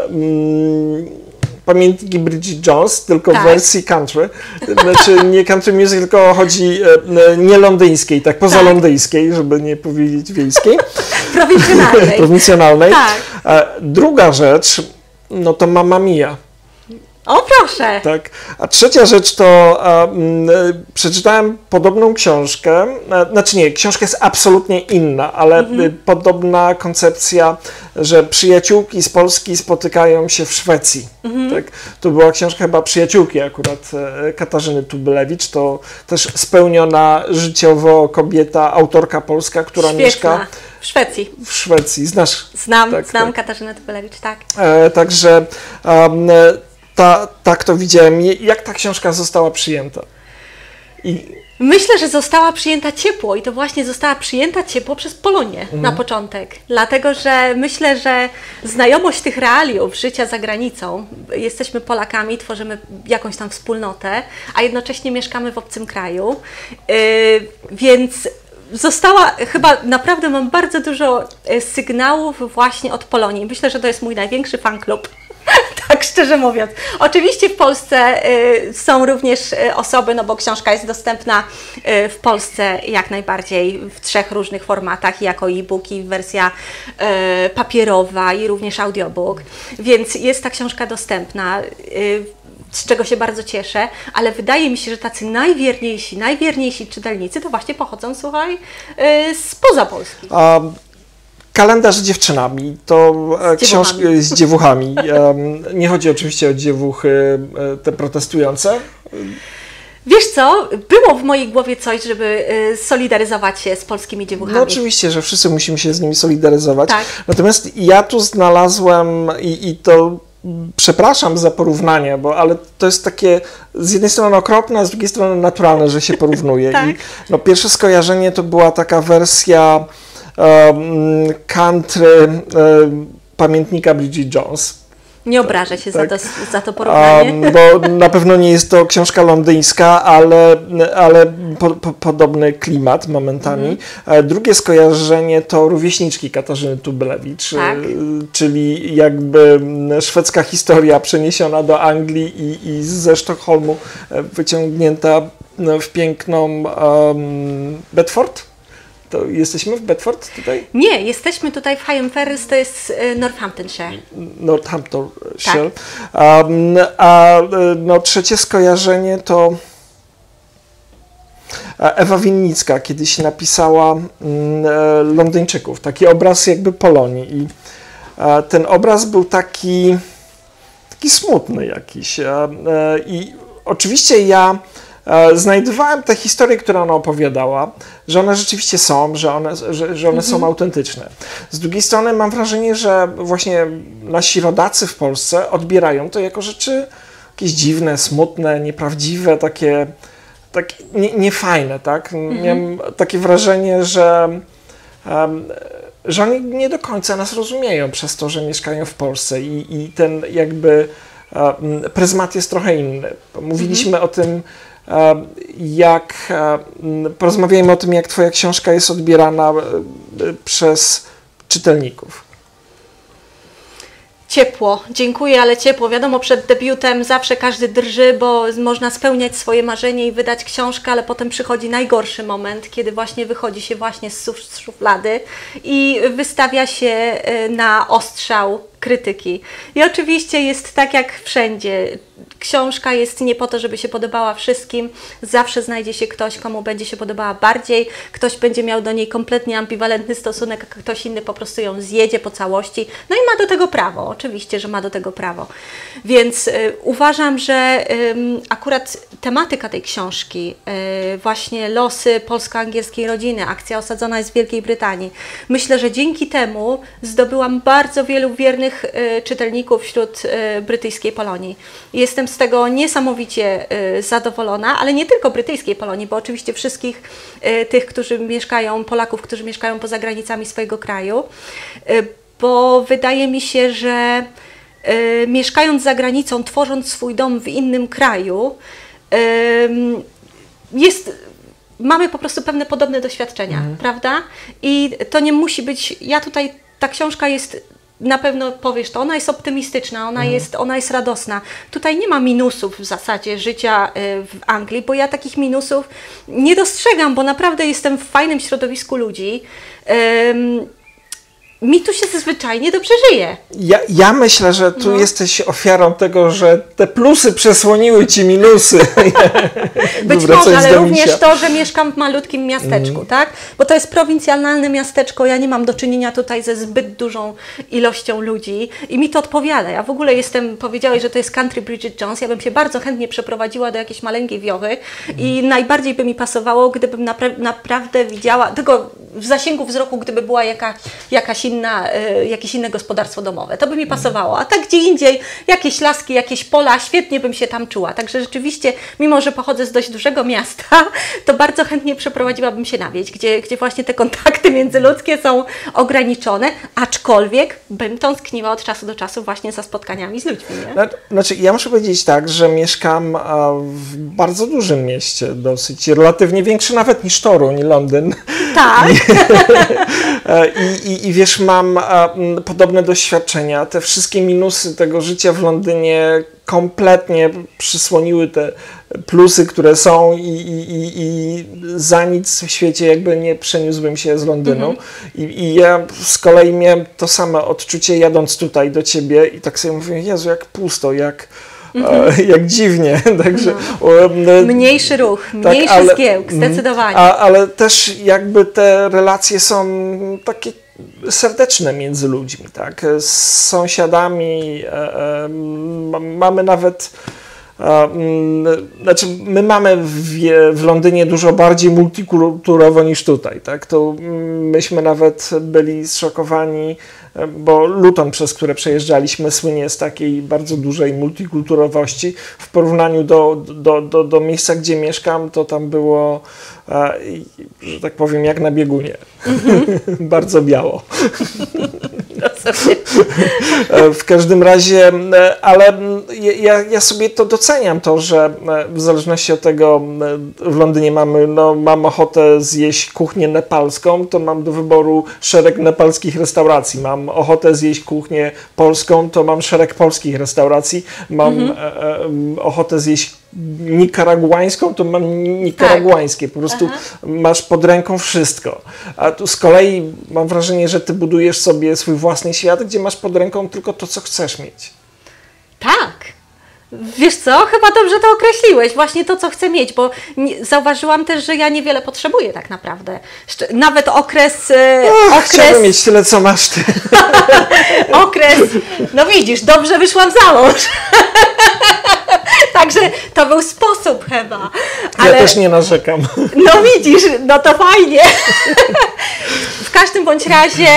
mm, Pamiętniki Bridget Jones, tylko tak. w wersji country. Znaczy nie country music, tylko chodzi e, nie londyńskiej, tak pozalondyjskiej, tak. żeby nie powiedzieć wiejskiej. Prowincjonalnej. Prowincjonalnej. Tak. E, druga rzecz, no to Mamma Mia. O, proszę! Tak. A trzecia rzecz to um, przeczytałem podobną książkę, e, znaczy nie, książka jest absolutnie inna, ale mhm. podobna koncepcja, że przyjaciółki z Polski spotykają się w Szwecji. Mhm. Tak. To była książka chyba Przyjaciółki akurat e, Katarzyny Tubylewicz, to też spełniona życiowo kobieta, autorka polska, która Świetna. mieszka w Szwecji. W Szwecji, znasz? Znam, tak, znam tak. Katarzynę Tubylewicz, tak. E, także um, Ta, tak to widziałem. Jak ta książka została przyjęta? I... Myślę, że została przyjęta ciepło i to właśnie została przyjęta ciepło przez Polonię mhm. na początek. Dlatego, że myślę, że znajomość tych realiów życia za granicą, jesteśmy Polakami, tworzymy jakąś tam wspólnotę, a jednocześnie mieszkamy w obcym kraju, yy, więc została, chyba naprawdę mam bardzo dużo sygnałów właśnie od Polonii. Myślę, że to jest mój największy fan klub. Tak szczerze mówiąc. Oczywiście w Polsce y, są również y, osoby, no bo książka jest dostępna y, w Polsce jak najbardziej w trzech różnych formatach, jako e-book i wersja y, papierowa i również audiobook, więc jest ta książka dostępna, y, z czego się bardzo cieszę, ale wydaje mi się, że tacy najwierniejsi, najwierniejsi czytelnicy to właśnie pochodzą, słuchaj, y, spoza Polski. Um. Kalendarz z dziewczynami, to z książki z dziewuchami. Nie chodzi oczywiście o dziewuchy te protestujące. Wiesz co, było w mojej głowie coś, żeby solidaryzować się z polskimi dziewuchami. No oczywiście, że wszyscy musimy się z nimi solidaryzować. Tak. Natomiast ja tu znalazłem i, i to przepraszam za porównanie, bo ale to jest takie z jednej strony okropne, a z drugiej strony naturalne, że się porównuje. Tak. I, no, pierwsze skojarzenie to była taka wersja country Pamiętnika Bridget Jones. Nie obrażę się tak. za, to, za to porównanie. Um, bo na pewno nie jest to książka londyńska, ale, ale po, po, podobny klimat momentami. Mm. Drugie skojarzenie to Rówieśniczki Katarzyny Tubelewicz, tak. czyli jakby szwedzka historia przeniesiona do Anglii i, i ze Sztokholmu wyciągnięta w piękną um, Bedford. To jesteśmy w Bedford tutaj? Nie, jesteśmy tutaj w Higham Ferris, to jest Northamptonshire. Northamptonshire. Tak. Um, a no, trzecie skojarzenie to Ewa Winnicka kiedyś napisała um, Londyńczyków, taki obraz jakby Polonii i a, ten obraz był taki, taki smutny jakiś. A, a, I oczywiście ja znajdowałem te historie, które ona opowiadała, że one rzeczywiście są, że one, że, że one mhm. są autentyczne. Z drugiej strony mam wrażenie, że właśnie nasi rodacy w Polsce odbierają to jako rzeczy jakieś dziwne, smutne, nieprawdziwe, takie, takie nie, niefajne, tak? Mhm. Miałem takie wrażenie, że, um, że oni nie do końca nas rozumieją przez to, że mieszkają w Polsce i, i ten jakby um, pryzmat jest trochę inny. Mówiliśmy mhm. o tym, jak porozmawiajmy o tym, jak twoja książka jest odbierana przez czytelników. Ciepło, dziękuję, ale ciepło. Wiadomo, przed debiutem zawsze każdy drży, bo można spełniać swoje marzenie i wydać książkę, ale potem przychodzi najgorszy moment, kiedy właśnie wychodzi się właśnie z szuflady i wystawia się na ostrzał krytyki. I oczywiście jest tak jak wszędzie. Książka jest nie po to, żeby się podobała wszystkim. Zawsze znajdzie się ktoś, komu będzie się podobała bardziej. Ktoś będzie miał do niej kompletnie ambiwalentny stosunek, a ktoś inny po prostu ją zjedzie po całości. No i ma do tego prawo. Oczywiście, że ma do tego prawo. Więc y, uważam, że y, akurat tematyka tej książki, y, właśnie losy polsko-angielskiej rodziny, akcja osadzona jest w Wielkiej Brytanii. Myślę, że dzięki temu zdobyłam bardzo wielu wiernych y, czytelników wśród y, brytyjskiej Polonii. Jestem z tego niesamowicie y, zadowolona, ale nie tylko brytyjskiej Polonii, bo oczywiście wszystkich y, tych, którzy mieszkają, Polaków, którzy mieszkają poza granicami swojego kraju, y, bo wydaje mi się, że y, mieszkając za granicą, tworząc swój dom w innym kraju, y, jest, mamy po prostu pewne podobne doświadczenia, mhm. prawda? I to nie musi być, ja tutaj, ta książka jest, na pewno powiesz to, ona jest optymistyczna, ona, mhm. jest, ona jest radosna. Tutaj nie ma minusów w zasadzie życia w Anglii, bo ja takich minusów nie dostrzegam, bo naprawdę jestem w fajnym środowisku ludzi. Um, Mi tu się zwyczajnie dobrze żyje. Ja, ja myślę, że tu no. jesteś ofiarą tego, że te plusy przesłoniły ci minusy. Być może, ale również to, że mieszkam w malutkim miasteczku, mm. tak? Bo to jest prowincjonalne miasteczko, ja nie mam do czynienia tutaj ze zbyt dużą ilością ludzi i mi to odpowiada. Ja w ogóle jestem, powiedziałeś, że to jest country Bridget Jones, ja bym się bardzo chętnie przeprowadziła do jakiejś maleńkiej wiowy mm. i najbardziej by mi pasowało, gdybym napra naprawdę widziała, tylko w zasięgu wzroku, gdyby była jaka, jakaś inna, y, jakieś inne gospodarstwo domowe. To by mi pasowało. A tak gdzie indziej, jakieś laski, jakieś pola, świetnie bym się tam czuła. Także rzeczywiście, mimo że pochodzę z dość dużego miasta, to bardzo chętnie przeprowadziłabym się na wieś, gdzie, gdzie właśnie te kontakty międzyludzkie są ograniczone, aczkolwiek bym tęskniła od czasu do czasu właśnie za spotkaniami z ludźmi. Nie? Znaczy, ja muszę powiedzieć tak, że mieszkam w bardzo dużym mieście, dosyć relatywnie większy nawet niż Toruń, Londyn. Tak. I, i, I wiesz, mam a, m, podobne doświadczenia. Te wszystkie minusy tego życia w Londynie kompletnie przysłoniły te plusy, które są i, i, i, i za nic w świecie jakby nie przeniósłbym się z Londynu. Mm-hmm. I, I ja z kolei miałem to samo odczucie jadąc tutaj do ciebie i tak sobie mówię, Jezu, jak pusto, jak... Mm-hmm. jak dziwnie. Także, no. Mniejszy ruch, mniejszy tak, ale, zgiełk, zdecydowanie. A, ale też jakby te relacje są takie serdeczne między ludźmi, tak? Z sąsiadami e, e, mamy nawet e, znaczy my mamy w, w Londynie dużo bardziej multikulturowo niż tutaj, tak? To myśmy nawet byli zszokowani, bo Luton, przez które przejeżdżaliśmy, słynie z takiej bardzo dużej multikulturowości. W porównaniu do, do, do, do miejsca, gdzie mieszkam, to tam było, że tak powiem, jak na biegunie. Mm-hmm. Bardzo biało. sobie. W każdym razie, ale ja, ja sobie to doceniam, to, że w zależności od tego w Londynie mamy, no, mam ochotę zjeść kuchnię nepalską, to mam do wyboru szereg nepalskich restauracji. Mam ochotę zjeść kuchnię polską, to mam szereg polskich restauracji. Mam mhm. ochotę zjeść nikaraguańską, to mam nikaraguańskie. Po prostu Aha. masz pod ręką wszystko. A tu z kolei mam wrażenie, że ty budujesz sobie swój własny świat, gdzie masz pod ręką tylko to, co chcesz mieć. Tak. Wiesz co? Chyba dobrze to określiłeś. Właśnie to, co chcę mieć, bo nie, zauważyłam też, że ja niewiele potrzebuję tak naprawdę. Nawet okres... Och, okres... Chciałbym mieć tyle, co masz ty. Okres... No widzisz, dobrze wyszłam za mąż. Także to był sposób chyba. Ale... Ja też nie narzekam. No widzisz, no to fajnie. W każdym bądź razie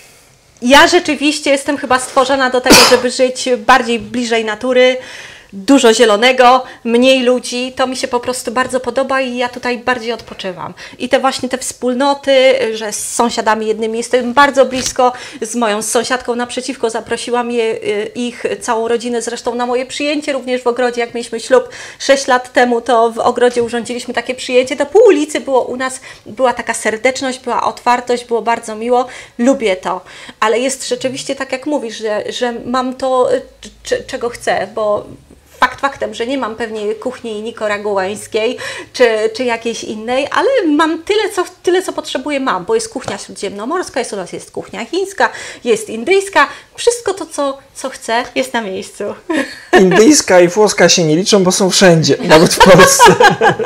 ja rzeczywiście jestem chyba stworzona do tego, żeby żyć bardziej bliżej natury, dużo zielonego, mniej ludzi, to mi się po prostu bardzo podoba i ja tutaj bardziej odpoczywam. I te właśnie te wspólnoty, że z sąsiadami jednymi jestem bardzo blisko, z moją sąsiadką naprzeciwko zaprosiłam je, ich całą rodzinę zresztą na moje przyjęcie, również w ogrodzie, jak mieliśmy ślub sześć lat temu, to w ogrodzie urządziliśmy takie przyjęcie, to pół ulicy było u nas, była taka serdeczność, była otwartość, było bardzo miło, lubię to, ale jest rzeczywiście tak jak mówisz, że, że mam to, czego chcę, bo fakt faktem, że nie mam pewnie kuchni nikaraguańskiej czy, czy jakiejś innej, ale mam tyle co, tyle, co potrzebuję mam, bo jest kuchnia śródziemnomorska, jest u nas jest kuchnia chińska, jest indyjska, wszystko to, co, co chcę, jest na miejscu. Indyjska i włoska się nie liczą, bo są wszędzie, nawet w Polsce.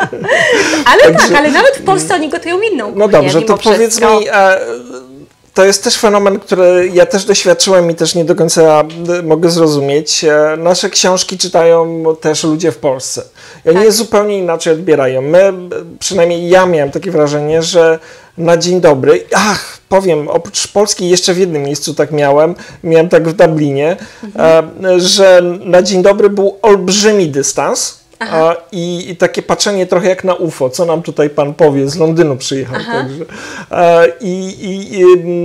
Ale Także... tak, ale nawet w Polsce oni gotują inną kuchnię. No dobrze, to powiedz mi... A... To jest też fenomen, który ja też doświadczyłem i też nie do końca mogę zrozumieć. Nasze książki czytają też ludzie w Polsce. I oni tak. je zupełnie inaczej odbierają. My, przynajmniej ja miałem takie wrażenie, że na dzień dobry, ach, powiem, oprócz Polski jeszcze w jednym miejscu tak miałem, miałem tak w Dublinie, mhm. że na dzień dobry był olbrzymi dystans. A, i, I takie patrzenie trochę jak na U F O, co nam tutaj pan powie, z Londynu przyjechał. Także, a, i, i, i,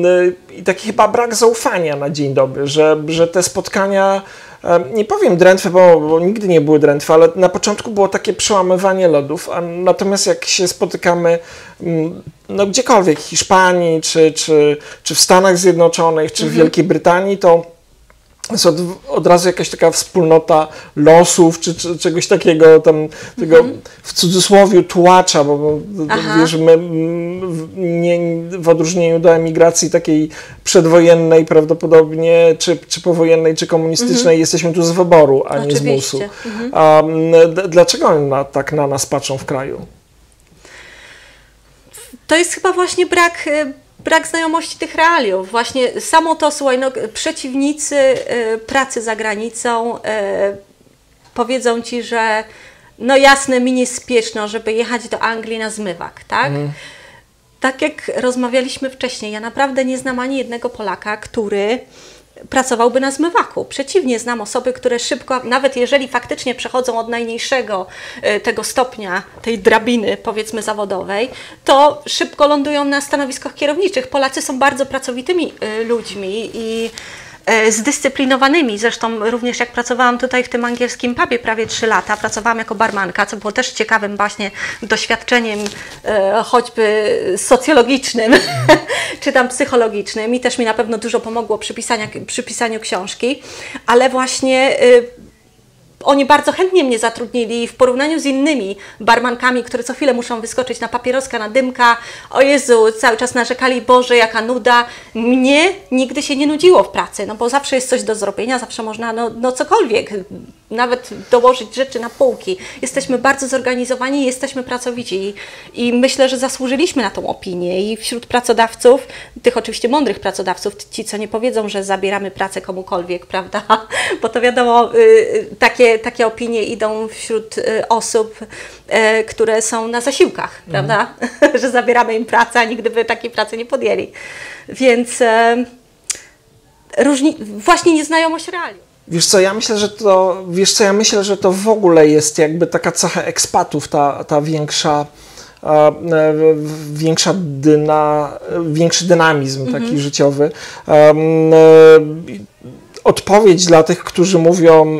I taki chyba brak zaufania na dzień dobry, że, że te spotkania, nie powiem drętwe, bo, bo nigdy nie były drętwe, ale na początku było takie przełamywanie lodów, a natomiast jak się spotykamy no, gdziekolwiek, w Hiszpanii, czy, czy, czy w Stanach Zjednoczonych, czy w mhm. Wielkiej Brytanii, to jest od, od razu jakaś taka wspólnota losów, czy, czy czegoś takiego tam, tego mm-hmm. w cudzysłowie tułacza, bo, bo wiesz, my nie, w odróżnieniu do emigracji takiej przedwojennej prawdopodobnie, czy, czy powojennej, czy komunistycznej, mm-hmm. jesteśmy tu z wyboru, a Oczywiście. nie z musu. Mm-hmm. A, d- dlaczego oni na, tak na nas patrzą w kraju? To jest chyba właśnie brak... Brak znajomości tych realiów. Właśnie samo to, słuchaj, no, przeciwnicy y, pracy za granicą y, powiedzą Ci, że no jasne, mi nie spieszno, żeby jechać do Anglii na zmywak, tak? Mm. Tak jak rozmawialiśmy wcześniej, ja naprawdę nie znam ani jednego Polaka, który pracowałby na zmywaku. Przeciwnie, znam osoby, które szybko, nawet jeżeli faktycznie przechodzą od najmniejszego tego stopnia, tej drabiny, powiedzmy zawodowej, to szybko lądują na stanowiskach kierowniczych. Polacy są bardzo pracowitymi ludźmi i zdyscyplinowanymi. Zresztą również jak pracowałam tutaj w tym angielskim pubie prawie trzy lata, pracowałam jako barmanka, co było też ciekawym właśnie doświadczeniem e, choćby socjologicznym, czy tam psychologicznym i też mi na pewno dużo pomogło przy, pisania, przy pisaniu książki, ale właśnie e, oni bardzo chętnie mnie zatrudnili w porównaniu z innymi barmankami, które co chwilę muszą wyskoczyć na papieroska, na dymka. O Jezu, cały czas narzekali, Boże, jaka nuda. Mnie nigdy się nie nudziło w pracy, no bo zawsze jest coś do zrobienia, zawsze można no, no cokolwiek, nawet dołożyć rzeczy na półki. Jesteśmy bardzo zorganizowani, jesteśmy pracowici i, i myślę, że zasłużyliśmy na tą opinię i wśród pracodawców, tych oczywiście mądrych pracodawców, ci co nie powiedzą, że zabieramy pracę komukolwiek, prawda, bo to wiadomo, y, takie Takie opinie idą wśród y, osób, y, które są na zasiłkach, mm. prawda? Że zabieramy im pracę, a nigdy by takiej pracy nie podjęli. Więc y, różni, właśnie nieznajomość realiów. Wiesz co, ja myślę, że to, wiesz co, ja myślę, że to w ogóle jest jakby taka cecha ekspatów, ta, ta większa większa dyna, większy dynamizm taki życiowy. Odpowiedź dla tych, którzy mówią,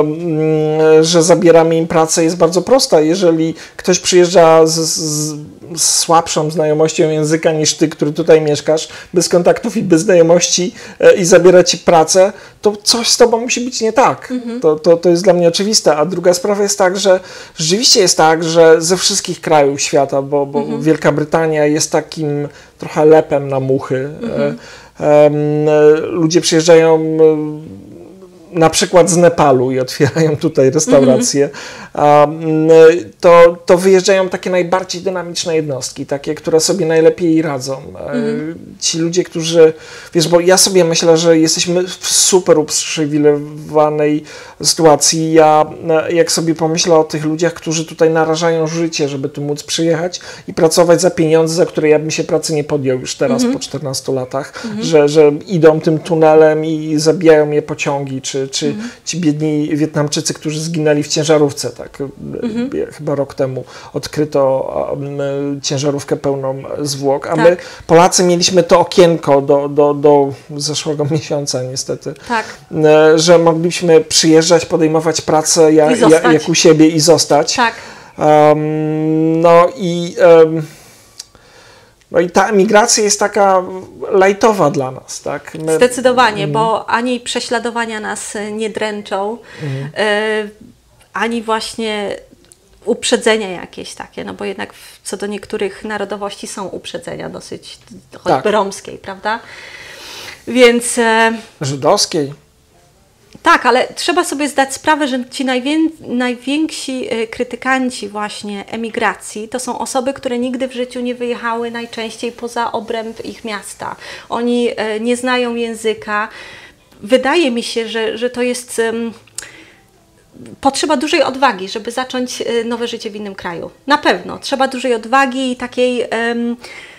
że zabieramy im pracę, jest bardzo prosta. Jeżeli ktoś przyjeżdża z, z, z słabszą znajomością języka niż ty, który tutaj mieszkasz, bez kontaktów i bez znajomości i zabiera ci pracę, to coś z tobą musi być nie tak. Mhm. To, to, to jest dla mnie oczywiste. A druga sprawa jest tak, że rzeczywiście jest tak, że ze wszystkich krajów świata, bo, bo mhm. Wielka Brytania jest takim trochę lepem na muchy. Mhm. Ludzie przyjeżdżają na przykład z Nepalu i otwierają tutaj restauracje, mm-hmm. to, to wyjeżdżają takie najbardziej dynamiczne jednostki, takie, które sobie najlepiej radzą. Mm-hmm. Ci ludzie, którzy, wiesz, bo ja sobie myślę, że jesteśmy w super uprzywilejowanej sytuacji. Ja, jak sobie pomyślę o tych ludziach, którzy tutaj narażają życie, żeby tu móc przyjechać i pracować za pieniądze, za które ja bym się pracy nie podjął już teraz mm-hmm. po czternastu latach, mm-hmm. że, że idą tym tunelem i zabijają je pociągi, czy, czy mm-hmm. ci biedni Wietnamczycy, którzy zginęli w ciężarówce, tak, mm-hmm. chyba rok temu odkryto um, ciężarówkę pełną zwłok, a tak. my Polacy mieliśmy to okienko do, do, do zeszłego miesiąca niestety, tak. że mogliśmy przyjeżdżać, podejmować pracę ja, ja, jak u siebie i zostać. Tak. Um, no i um, No i ta emigracja jest taka lajtowa dla nas, tak? My... Zdecydowanie, mm. bo ani prześladowania nas nie dręczą, mm. y, ani właśnie uprzedzenia jakieś takie, no bo jednak w, co do niektórych narodowości są uprzedzenia dosyć, choćby tak. romskiej, prawda? Więc... Y, Żydowskiej. Tak, ale trzeba sobie zdać sprawę, że ci najwię najwięksi krytykanci właśnie emigracji to są osoby, które nigdy w życiu nie wyjechały najczęściej poza obręb ich miasta. Oni nie znają języka. Wydaje mi się, że, że to jest um, potrzeba dużej odwagi, żeby zacząć nowe życie w innym kraju. Na pewno. Trzeba dużej odwagi i takiej um,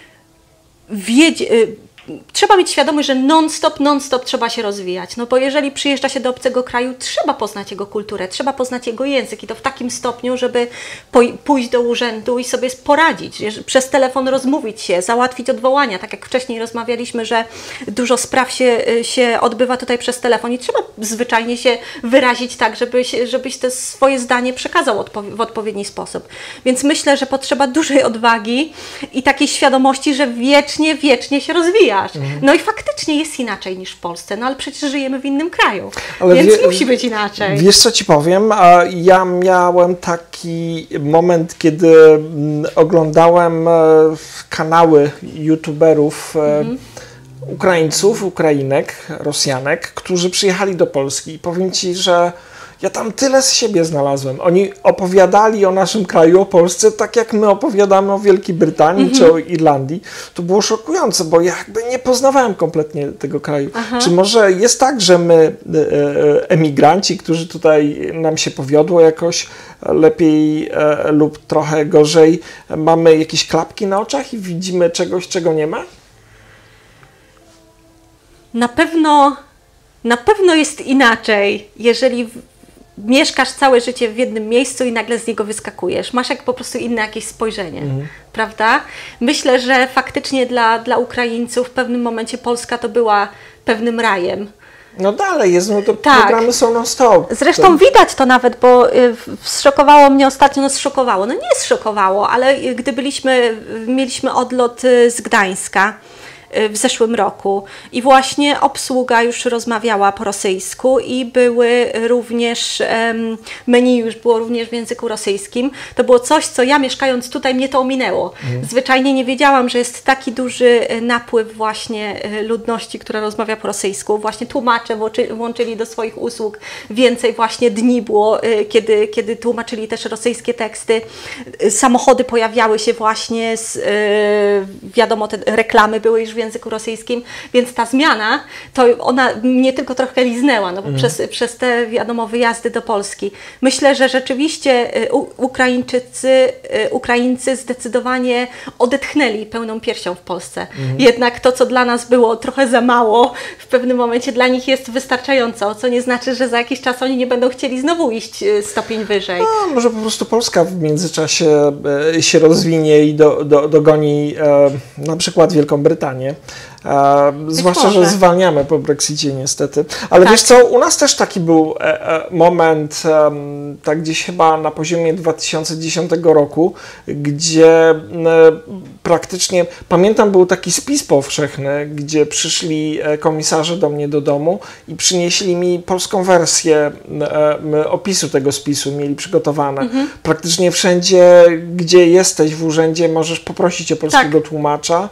wiedzy. Trzeba mieć świadomość, że non-stop, non-stop trzeba się rozwijać, no bo jeżeli przyjeżdża się do obcego kraju, trzeba poznać jego kulturę, trzeba poznać jego język i to w takim stopniu, żeby pójść do urzędu i sobie poradzić, przez telefon rozmówić się, załatwić odwołania, tak jak wcześniej rozmawialiśmy, że dużo spraw się, się odbywa tutaj przez telefon i trzeba zwyczajnie się wyrazić tak, żebyś, żebyś to swoje zdanie przekazał odpo w odpowiedni sposób. Więc myślę, że potrzeba dużej odwagi i takiej świadomości, że wiecznie, wiecznie się rozwija. No i faktycznie jest inaczej niż w Polsce, no ale przecież żyjemy w innym kraju, ale więc wie, musi być inaczej. Wiesz co ci powiem, ja miałem taki moment, kiedy oglądałem kanały youtuberów mhm. Ukraińców, Ukrainek, Rosjanek, którzy przyjechali do Polski i powiem ci, że ja tam tyle z siebie znalazłem. Oni opowiadali o naszym kraju, o Polsce, tak jak my opowiadamy o Wielkiej Brytanii mm-hmm. czy o Irlandii. To było szokujące, bo ja jakby nie poznawałem kompletnie tego kraju. Aha. Czy może jest tak, że my, emigranci, którzy tutaj nam się powiodło jakoś lepiej lub trochę gorzej, mamy jakieś klapki na oczach i widzimy czegoś, czego nie ma? Na pewno, na pewno jest inaczej, jeżeli mieszkasz całe życie w jednym miejscu i nagle z niego wyskakujesz. Masz jak po prostu inne jakieś spojrzenie, mhm. prawda? Myślę, że faktycznie dla, dla Ukraińców w pewnym momencie Polska to była pewnym rajem. No dalej jest, no to tak. Programy są non-stop. Zresztą to... widać to nawet, bo y, zszokowało mnie ostatnio, no zszokowało, no nie zszokowało, ale gdy byliśmy, mieliśmy odlot z Gdańska w zeszłym roku i właśnie obsługa już rozmawiała po rosyjsku i były również, menu już było również w języku rosyjskim. To było coś, co ja mieszkając tutaj, mnie to ominęło. Mm. Zwyczajnie nie wiedziałam, że jest taki duży napływ właśnie ludności, która rozmawia po rosyjsku. Właśnie tłumacze włączyli do swoich usług. Więcej właśnie dni było, kiedy, kiedy tłumaczyli też rosyjskie teksty. Samochody pojawiały się właśnie, z, wiadomo, te reklamy były już w w języku rosyjskim, więc ta zmiana, to ona mnie tylko trochę liznęła, no bo mm. przez, przez te, wiadomo, wyjazdy do Polski. Myślę, że rzeczywiście Ukraińczycy, Ukraińcy zdecydowanie odetchnęli pełną piersią w Polsce. Mm. Jednak to, co dla nas było trochę za mało, w pewnym momencie dla nich jest wystarczająco, co nie znaczy, że za jakiś czas oni nie będą chcieli znowu iść stopień wyżej. No, może po prostu Polska w międzyczasie e, się rozwinie i do, do, dogoni e, na przykład Wielką Brytanię. E, zwłaszcza, może. że zwalniamy po Brexicie niestety. Ale tak. wiesz co, u nas też taki był e, e, moment, e, tak gdzieś chyba na poziomie dwa tysiące dziesiątego roku, gdzie e, praktycznie, pamiętam, był taki spis powszechny, gdzie przyszli komisarze do mnie do domu i przynieśli mi polską wersję e, opisu tego spisu, mieli przygotowane. Mhm. Praktycznie wszędzie, gdzie jesteś w urzędzie, możesz poprosić o polskiego tak. tłumacza.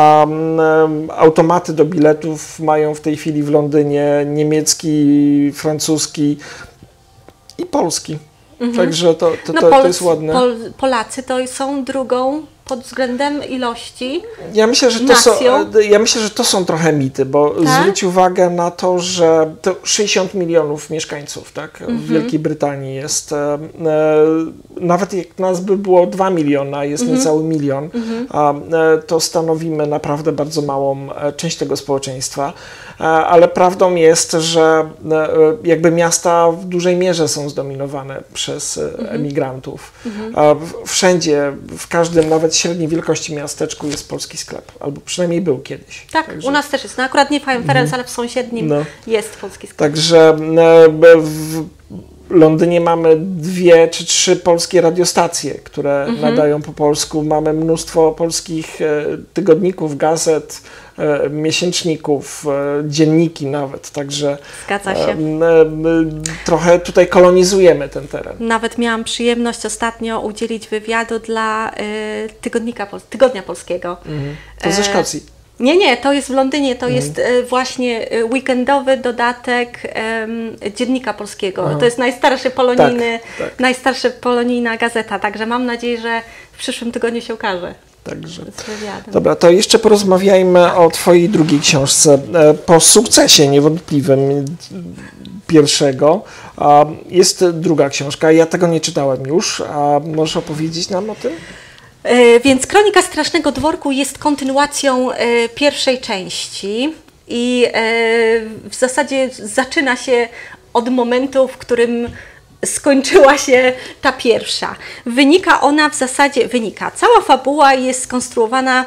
Um, automaty do biletów mają w tej chwili w Londynie niemiecki, francuski i polski. Mhm. Także to, to, no to, Pol to jest ładne. Pol Polacy to są drugą pod względem ilości ja myślę, że to są, ja myślę, że to są trochę mity, bo tak? zwróć uwagę na to, że to sześćdziesiąt milionów mieszkańców, tak, w mhm. Wielkiej Brytanii jest, e, nawet jak nas by było dwa miliona, jest mhm. niecały milion, mhm. a, e, to stanowimy naprawdę bardzo małą e, część tego społeczeństwa, e, ale prawdą jest, że e, jakby miasta w dużej mierze są zdominowane przez e, mhm. emigrantów. Mhm. A w, wszędzie, w każdym, nawet średniej wielkości miasteczku jest polski sklep, albo przynajmniej był kiedyś. Tak, Także... u nas też jest. No akurat nie w Ferenc, mm. ale w sąsiednim no. jest polski sklep. Także w Londynie mamy dwie czy trzy polskie radiostacje, które mm-hmm. nadają po polsku. Mamy mnóstwo polskich tygodników, gazet, miesięczników, dzienniki nawet, także Zgadza się. trochę tutaj kolonizujemy ten teren. Nawet miałam przyjemność ostatnio udzielić wywiadu dla tygodnika, Tygodnia Polskiego. Mhm. To ze Szkocji. Nie, nie, to jest w Londynie, to mhm. jest właśnie weekendowy dodatek um, Dziennika Polskiego. Aha. To jest najstarszy polonijny, tak, tak. najstarsza polonijna gazeta, także mam nadzieję, że w przyszłym tygodniu się ukaże. Także. Dobra, to jeszcze porozmawiajmy o Twojej drugiej książce. Po sukcesie niewątpliwym pierwszego jest druga książka. Ja tego nie czytałem już. A możesz opowiedzieć nam o tym? Więc Kronika Strasznego Dworku jest kontynuacją pierwszej części i w zasadzie zaczyna się od momentu, w którym skończyła się ta pierwsza. Wynika ona w zasadzie, wynika, cała fabuła jest skonstruowana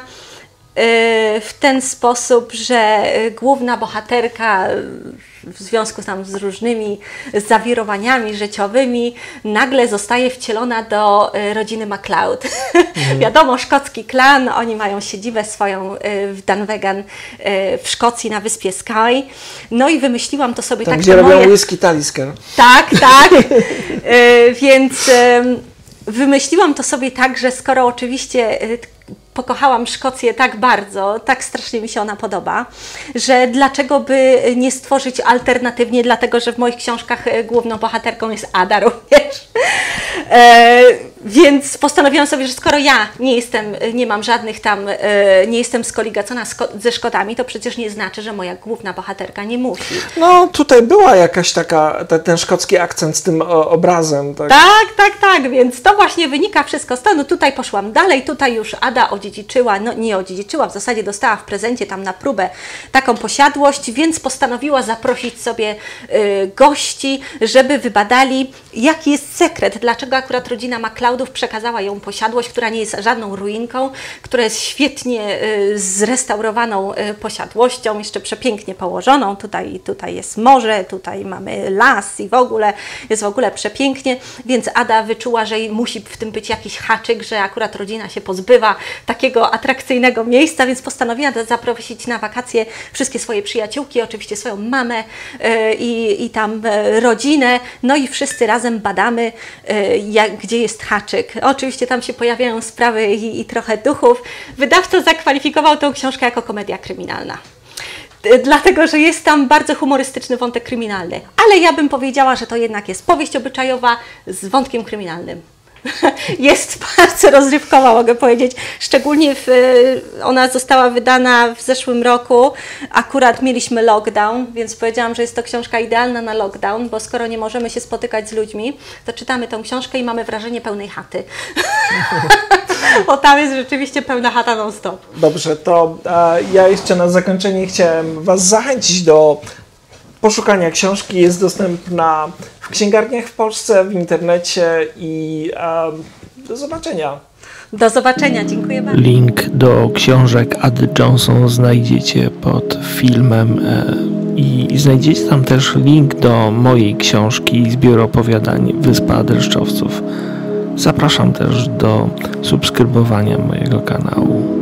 w ten sposób, że główna bohaterka w związku tam z różnymi zawirowaniami życiowymi nagle zostaje wcielona do rodziny MacLeod. Mhm. Wiadomo, szkocki klan, oni mają siedzibę swoją w Dunvegan w Szkocji na wyspie Skye. No i wymyśliłam to sobie tam, tak, gdzie że robią moje... whisky Talisker. Tak, tak. Więc wymyśliłam to sobie tak, że skoro oczywiście pokochałam Szkocję tak bardzo, tak strasznie mi się ona podoba, że dlaczego by nie stworzyć alternatywnie, dlatego że w moich książkach główną bohaterką jest Ada również. E, więc postanowiłam sobie, że skoro ja nie jestem, nie mam żadnych tam, e, nie jestem skoligacona ze Szkotami, to przecież nie znaczy, że moja główna bohaterka nie musi. No tutaj była jakaś taka, te, ten szkocki akcent z tym o, obrazem. Tak? tak, tak, tak, więc to właśnie wynika wszystko z tego. Tutaj poszłam dalej, tutaj już Ada odziedziczyła, no nie odziedziczyła, w zasadzie dostała w prezencie tam na próbę taką posiadłość, więc postanowiła zaprosić sobie y, gości, żeby wybadali, jaki jest sekret, dlaczego akurat rodzina MacLeodów przekazała ją posiadłość, która nie jest żadną ruinką, która jest świetnie y, zrestaurowaną y, posiadłością, jeszcze przepięknie położoną. Tutaj, tutaj jest morze, tutaj mamy las i w ogóle jest w ogóle przepięknie, więc Ada wyczuła, że musi w tym być jakiś haczyk, że akurat rodzina się pozbywa takiego atrakcyjnego miejsca, więc postanowiła zaprosić na wakacje wszystkie swoje przyjaciółki, oczywiście swoją mamę y, i, i tam y, rodzinę, no i wszyscy razem badamy, y, jak, gdzie jest haczyk. Oczywiście tam się pojawiają sprawy i, i trochę duchów. Wydawca zakwalifikował tę książkę jako komedia kryminalna. Dlatego, że jest tam bardzo humorystyczny wątek kryminalny. Ale ja bym powiedziała, że to jednak jest powieść obyczajowa z wątkiem kryminalnym. jest bardzo rozrywkowa, mogę powiedzieć. Szczególnie w, ona została wydana w zeszłym roku. Akurat mieliśmy lockdown, więc powiedziałam, że jest to książka idealna na lockdown, bo skoro nie możemy się spotykać z ludźmi, to czytamy tą książkę i mamy wrażenie pełnej chaty. Bo tam jest rzeczywiście pełna chata non-stop. Dobrze, to a, ja jeszcze na zakończenie chciałem Was zachęcić do poszukania książki. Jest dostępna w księgarniach w Polsce, w internecie i a, do zobaczenia. Do zobaczenia, dziękuję bardzo. Link do książek Ady Johnson znajdziecie pod filmem i znajdziecie tam też link do mojej książki Zbiór opowiadań Wyspa Dreszczowców. Zapraszam też do subskrybowania mojego kanału.